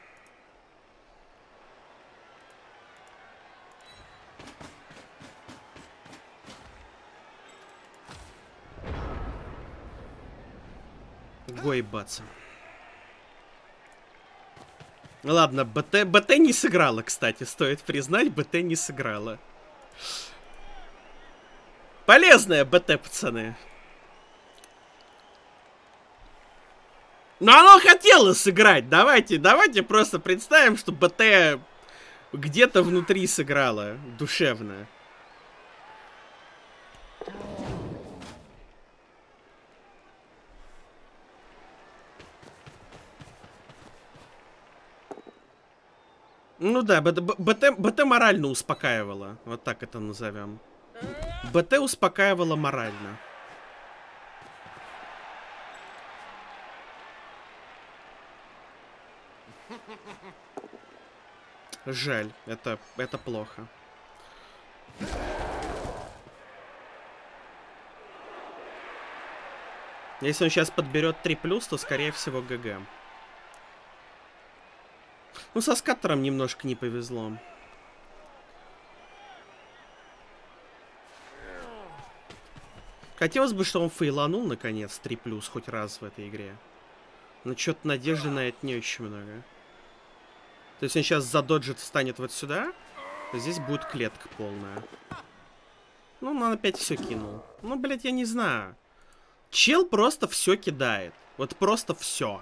Го ебаться. Ладно, БТ, БТ не сыграла, кстати, стоит признать, БТ не сыграла. Полезная БТ, пацаны. Но оно хотело сыграть. Давайте, давайте просто представим, что БТ где-то внутри сыграла. Душевно. Ну да, БТ, БТ, БТ морально успокаивала. Вот так это назовем. БТ успокаивала морально. Жаль, это, это плохо. Если он сейчас подберет три плюс, то скорее всего ГГ. Ну, со скаттером немножко не повезло. Хотелось бы, чтобы он фейланул, наконец, три плюс хоть раз в этой игре. Но что-то надежды на это не очень много. То есть он сейчас задоджит, встанет вот сюда. Здесь будет клетка полная. Ну, он опять все кинул. Ну, блядь, я не знаю. Чел просто все кидает. Вот просто все.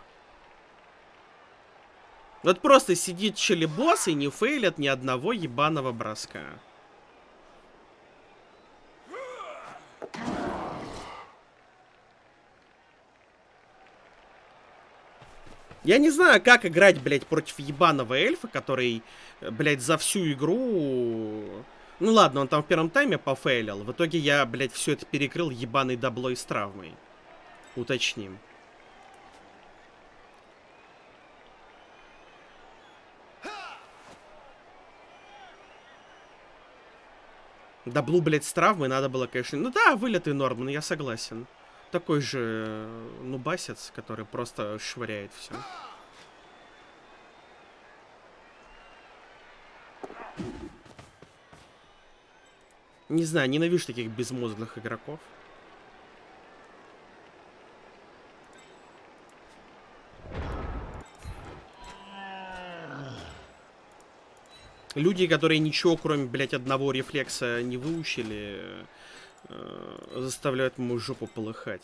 Вот просто сидит челебосс и не фейлит ни одного ебаного броска. Я не знаю, как играть, блядь, против ебаного эльфа, который, блядь, за всю игру... Ну ладно, он там в первом тайме пофейлил. В итоге я, блядь, все это перекрыл ебаной даблой с травмой. Уточним. Даблу, блядь, с травмой надо было, конечно... Ну да, вылитый Норман, я согласен. Такой же нубасец, который просто швыряет все. Не знаю, ненавижу таких безмозглых игроков. Люди, которые ничего, кроме, блядь, одного рефлекса не выучили, э, заставляют мою жопу полыхать.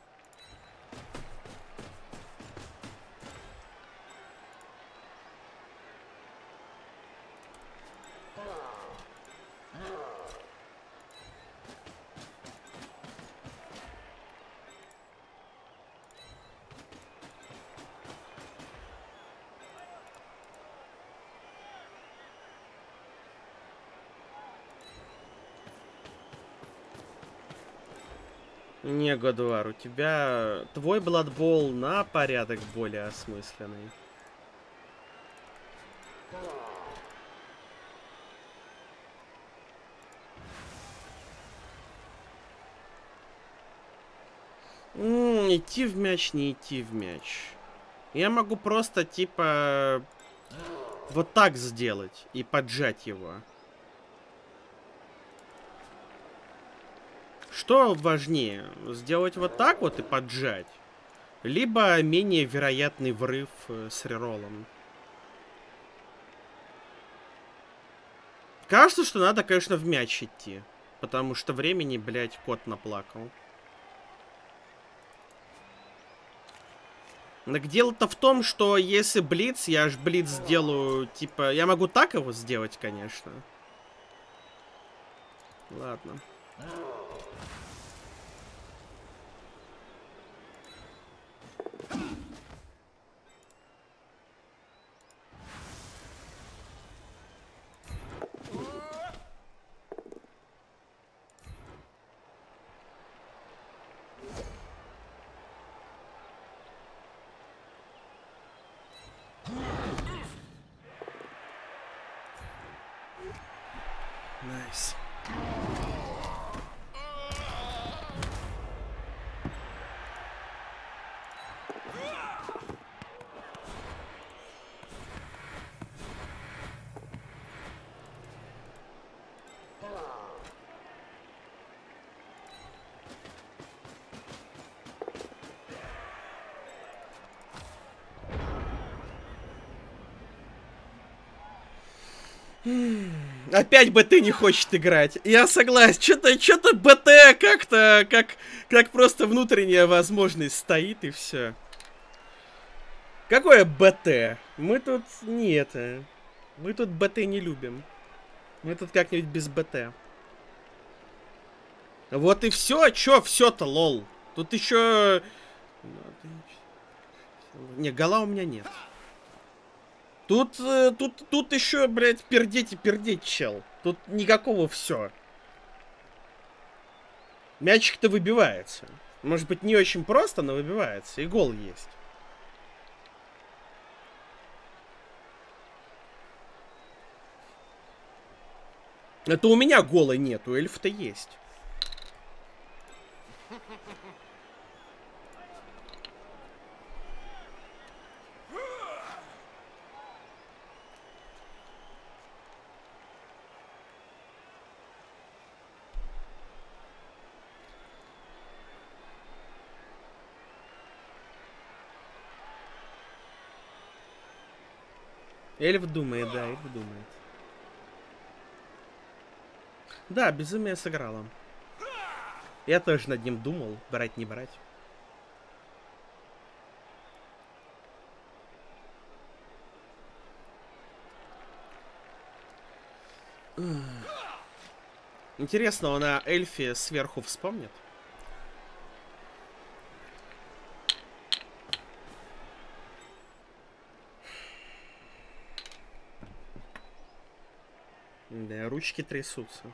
Не, Годуар, у тебя твой Бладбол на порядок более осмысленный. М-м, идти в мяч, не идти в мяч. Я могу просто, типа, вот так сделать и поджать его. Что важнее, сделать вот так вот и поджать, либо менее вероятный врыв с реролом? Кажется, что надо, конечно, в мяч идти, потому что времени, блядь, кот наплакал. Так дело-то в том, что если блиц, я аж блиц сделаю, типа, я могу так его сделать, конечно. Ладно. Найс. Опять БТ не хочет играть. Я согласен. Что-то что-то БТ как-то как, как просто внутренняя возможность стоит и все. Какое БТ? Мы тут не это. Мы тут БТ не любим. Мы тут как-нибудь без БТ. Вот и все. Чё все-то, лол? Тут еще... Не, гола у меня нет. Тут, тут, тут еще, блядь, пердеть и пердеть, чел. Тут никакого все. Мячик-то выбивается. Может быть, не очень просто, но выбивается. И гол есть. Это у меня гола нет, у эльфа-то есть. Эльф думает, да, эльф думает. Да, безумие сыграло. Я тоже над ним думал, брать не брать. Интересно, он о эльфе сверху вспомнит? Да, ручки трясутся.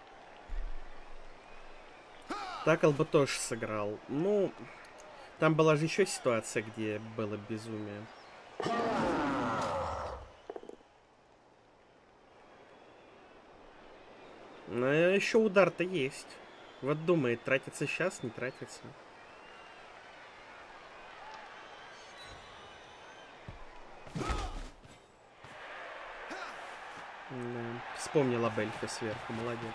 Такл бы тоже сыграл. Ну, там была же еще ситуация, где было безумие. Но еще удар-то есть. Вот думает, тратится сейчас, не тратится. Да. Вспомнил об эльфе сверху, молодец.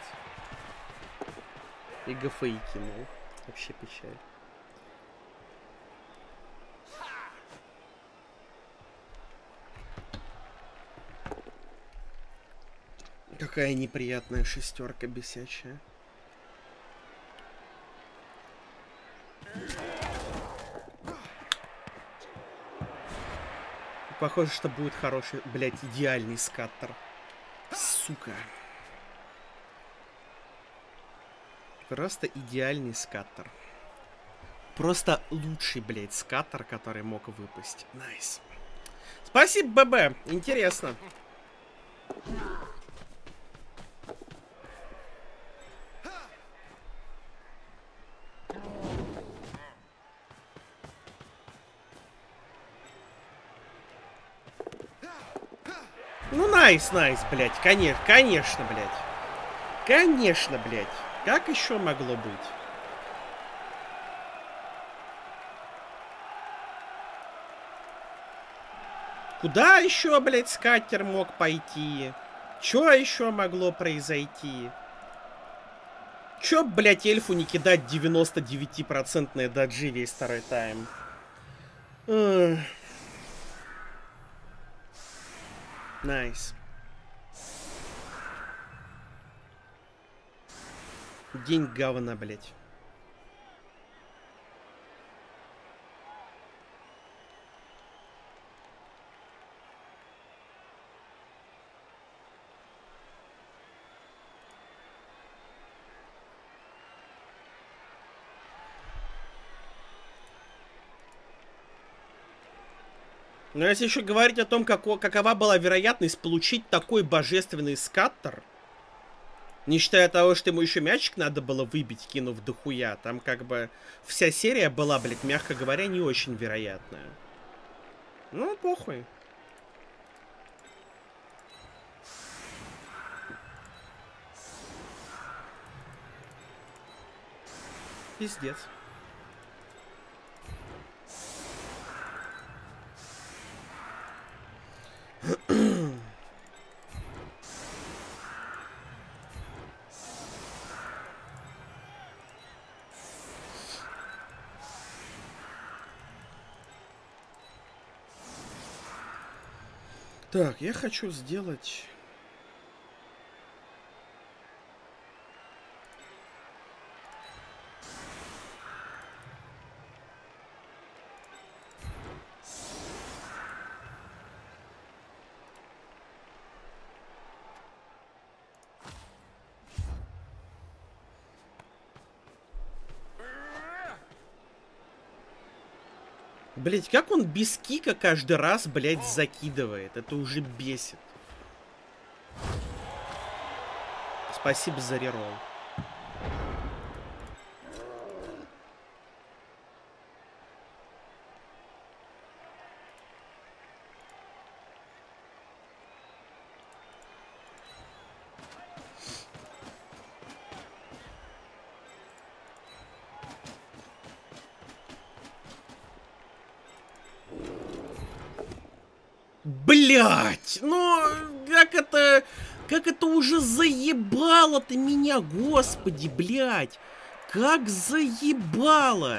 И ГФИ кинул. Вообще печаль. Какая неприятная шестерка бесячая. Похоже, что будет хороший, блядь, идеальный скаттер. Сука. Просто идеальный скаттер. Просто лучший, блядь, скаттер, который мог выпасть. Найс. Спасибо, ББ. Интересно. Ну, найс, найс, блядь. Конечно, конечно, блядь. Конечно, блядь. Как еще могло быть? Куда еще, блядь, скаттер мог пойти? Че еще могло произойти? Че, блядь, эльфу не кидать девяносто девять процентные даджи весь второй тайм? Найс. День говна, блядь. Но если еще говорить о том, како, какова была вероятность получить такой божественный скаттер, не считая того, что ему еще мячик надо было выбить, кинув дохуя, там как бы вся серия была, блядь, мягко говоря, не очень вероятная. Ну, похуй. Пиздец. Так, я хочу сделать... Блять, как он без кика каждый раз, блять, закидывает? Это уже бесит. Спасибо за реролл. Блять, ну как это, как это уже заебало-то меня, господи, блять, как заебало.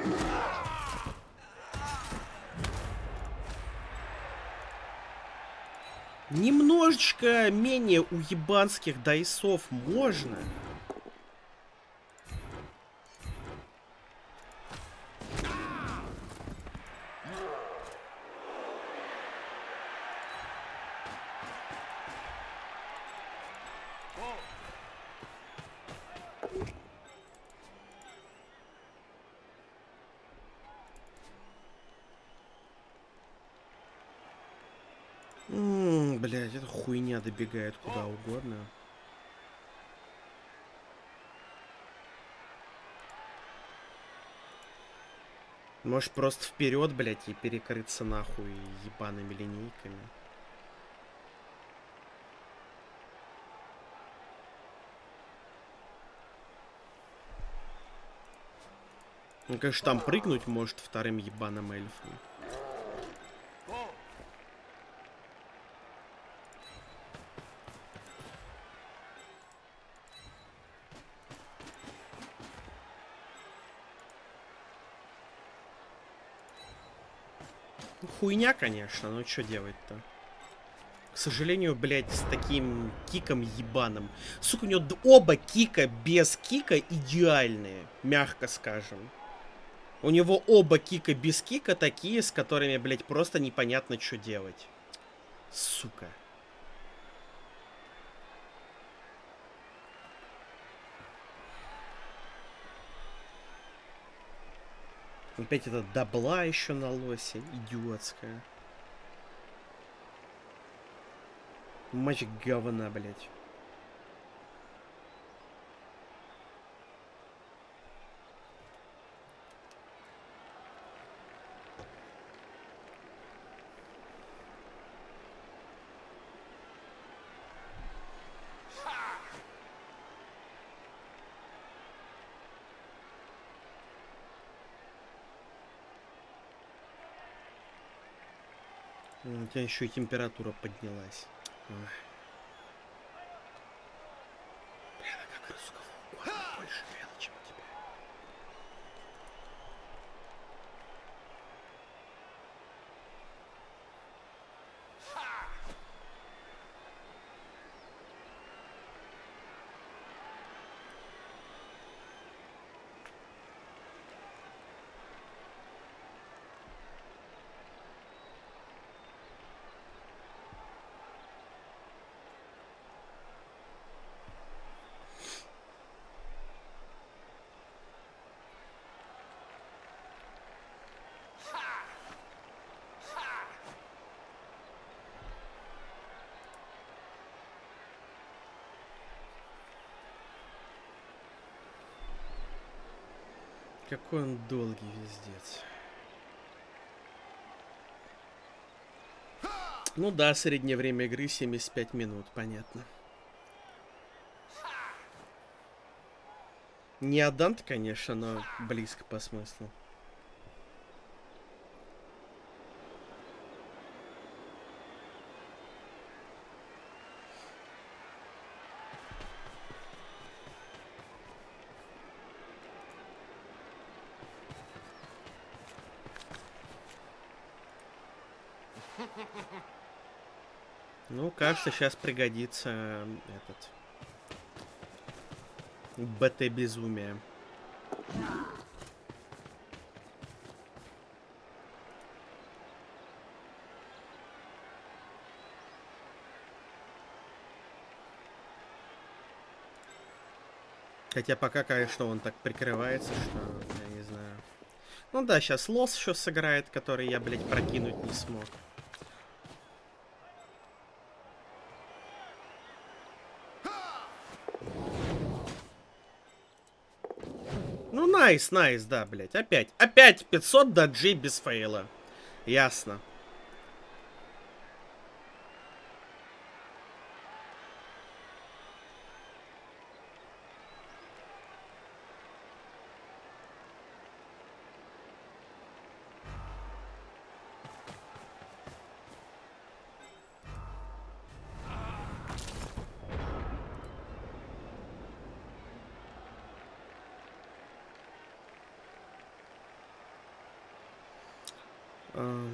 Немножечко менее уебанских дайсов можно. Ммм, блядь, эта хуйня добегает куда угодно. Может просто вперед, блядь, и перекрыться нахуй ебаными линейками. Ну, конечно, там прыгнуть может вторым ебаным эльфом. Хуйня, конечно, но что делать-то? К сожалению, блядь, с таким киком ебаным. Сука, у него оба кика без кика идеальные, мягко скажем. У него оба кика без кика такие, с которыми, блядь, просто непонятно, что делать. Сука. Опять это дабла еще на лосе. Идиотская. Матч говна, блядь. У тебя еще и температура поднялась. Ой. Блин, а как раз у кого угодно больше вел, чем у тебя. Какой он долгий, вездец. Ну да, среднее время игры семьдесят пять минут, понятно. Не Адант, конечно, но близко по смыслу. Ну, кажется, сейчас пригодится этот БТ безумие. Хотя пока, конечно, он так прикрывается, что я не знаю. Ну да, сейчас лос еще сыграет, который я, блядь, прокинуть не смог. Ну, найс, найс, да, блядь. Опять, опять пятьсот даджей без фейла. Ясно. А...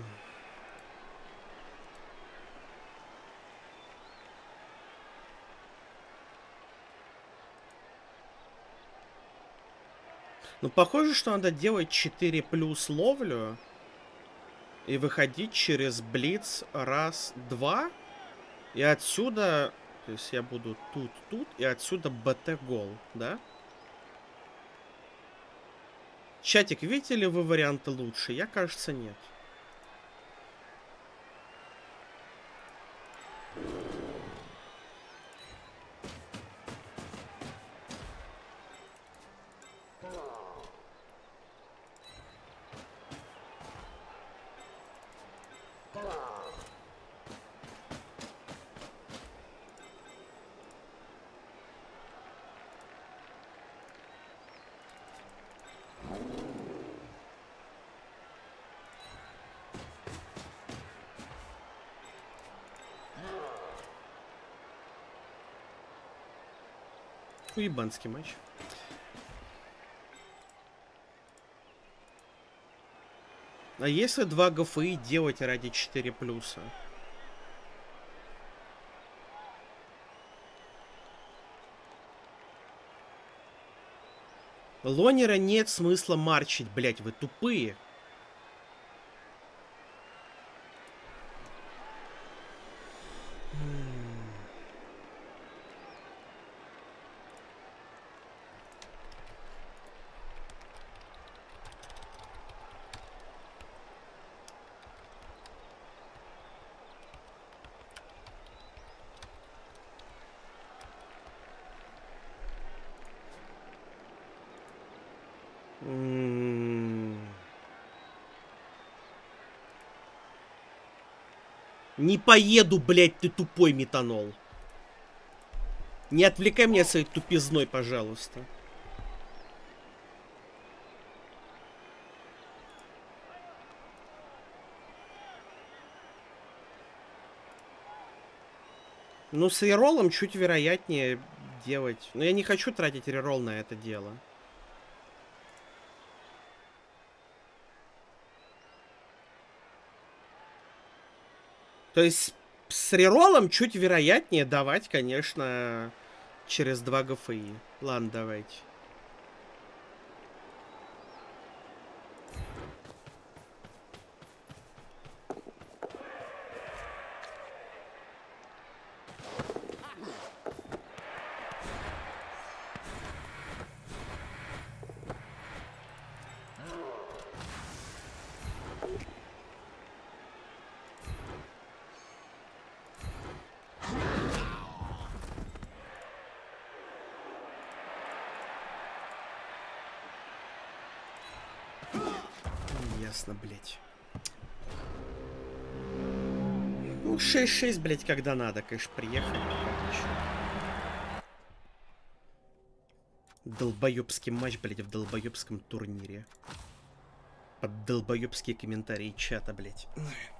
Ну, похоже, что надо делать четыре плюс ловлю и выходить через блиц раз, два. И отсюда, то есть я буду тут, тут, и отсюда БТ гол, да? Чатик, видите ли вы варианты лучше? Я, кажется, нет. Уебанский матч. А если два ГФИ делать ради четыре плюса? Лонера нет смысла марчить, блять, вы тупые. Не поеду, блядь, ты тупой метанол. Не отвлекай меня своей тупизной, пожалуйста. Ну, с реролом чуть вероятнее делать. Но я не хочу тратить рерол на это дело. То есть с реролом чуть вероятнее давать, конечно, через два ГФИ. Ладно, давайте. Ясно, блядь. Ну, шесть шесть, блядь, когда надо, конечно, приехали. Долбоёбский матч, блядь, в долбоёбском турнире. Под долбоёбские комментарии чата, блядь.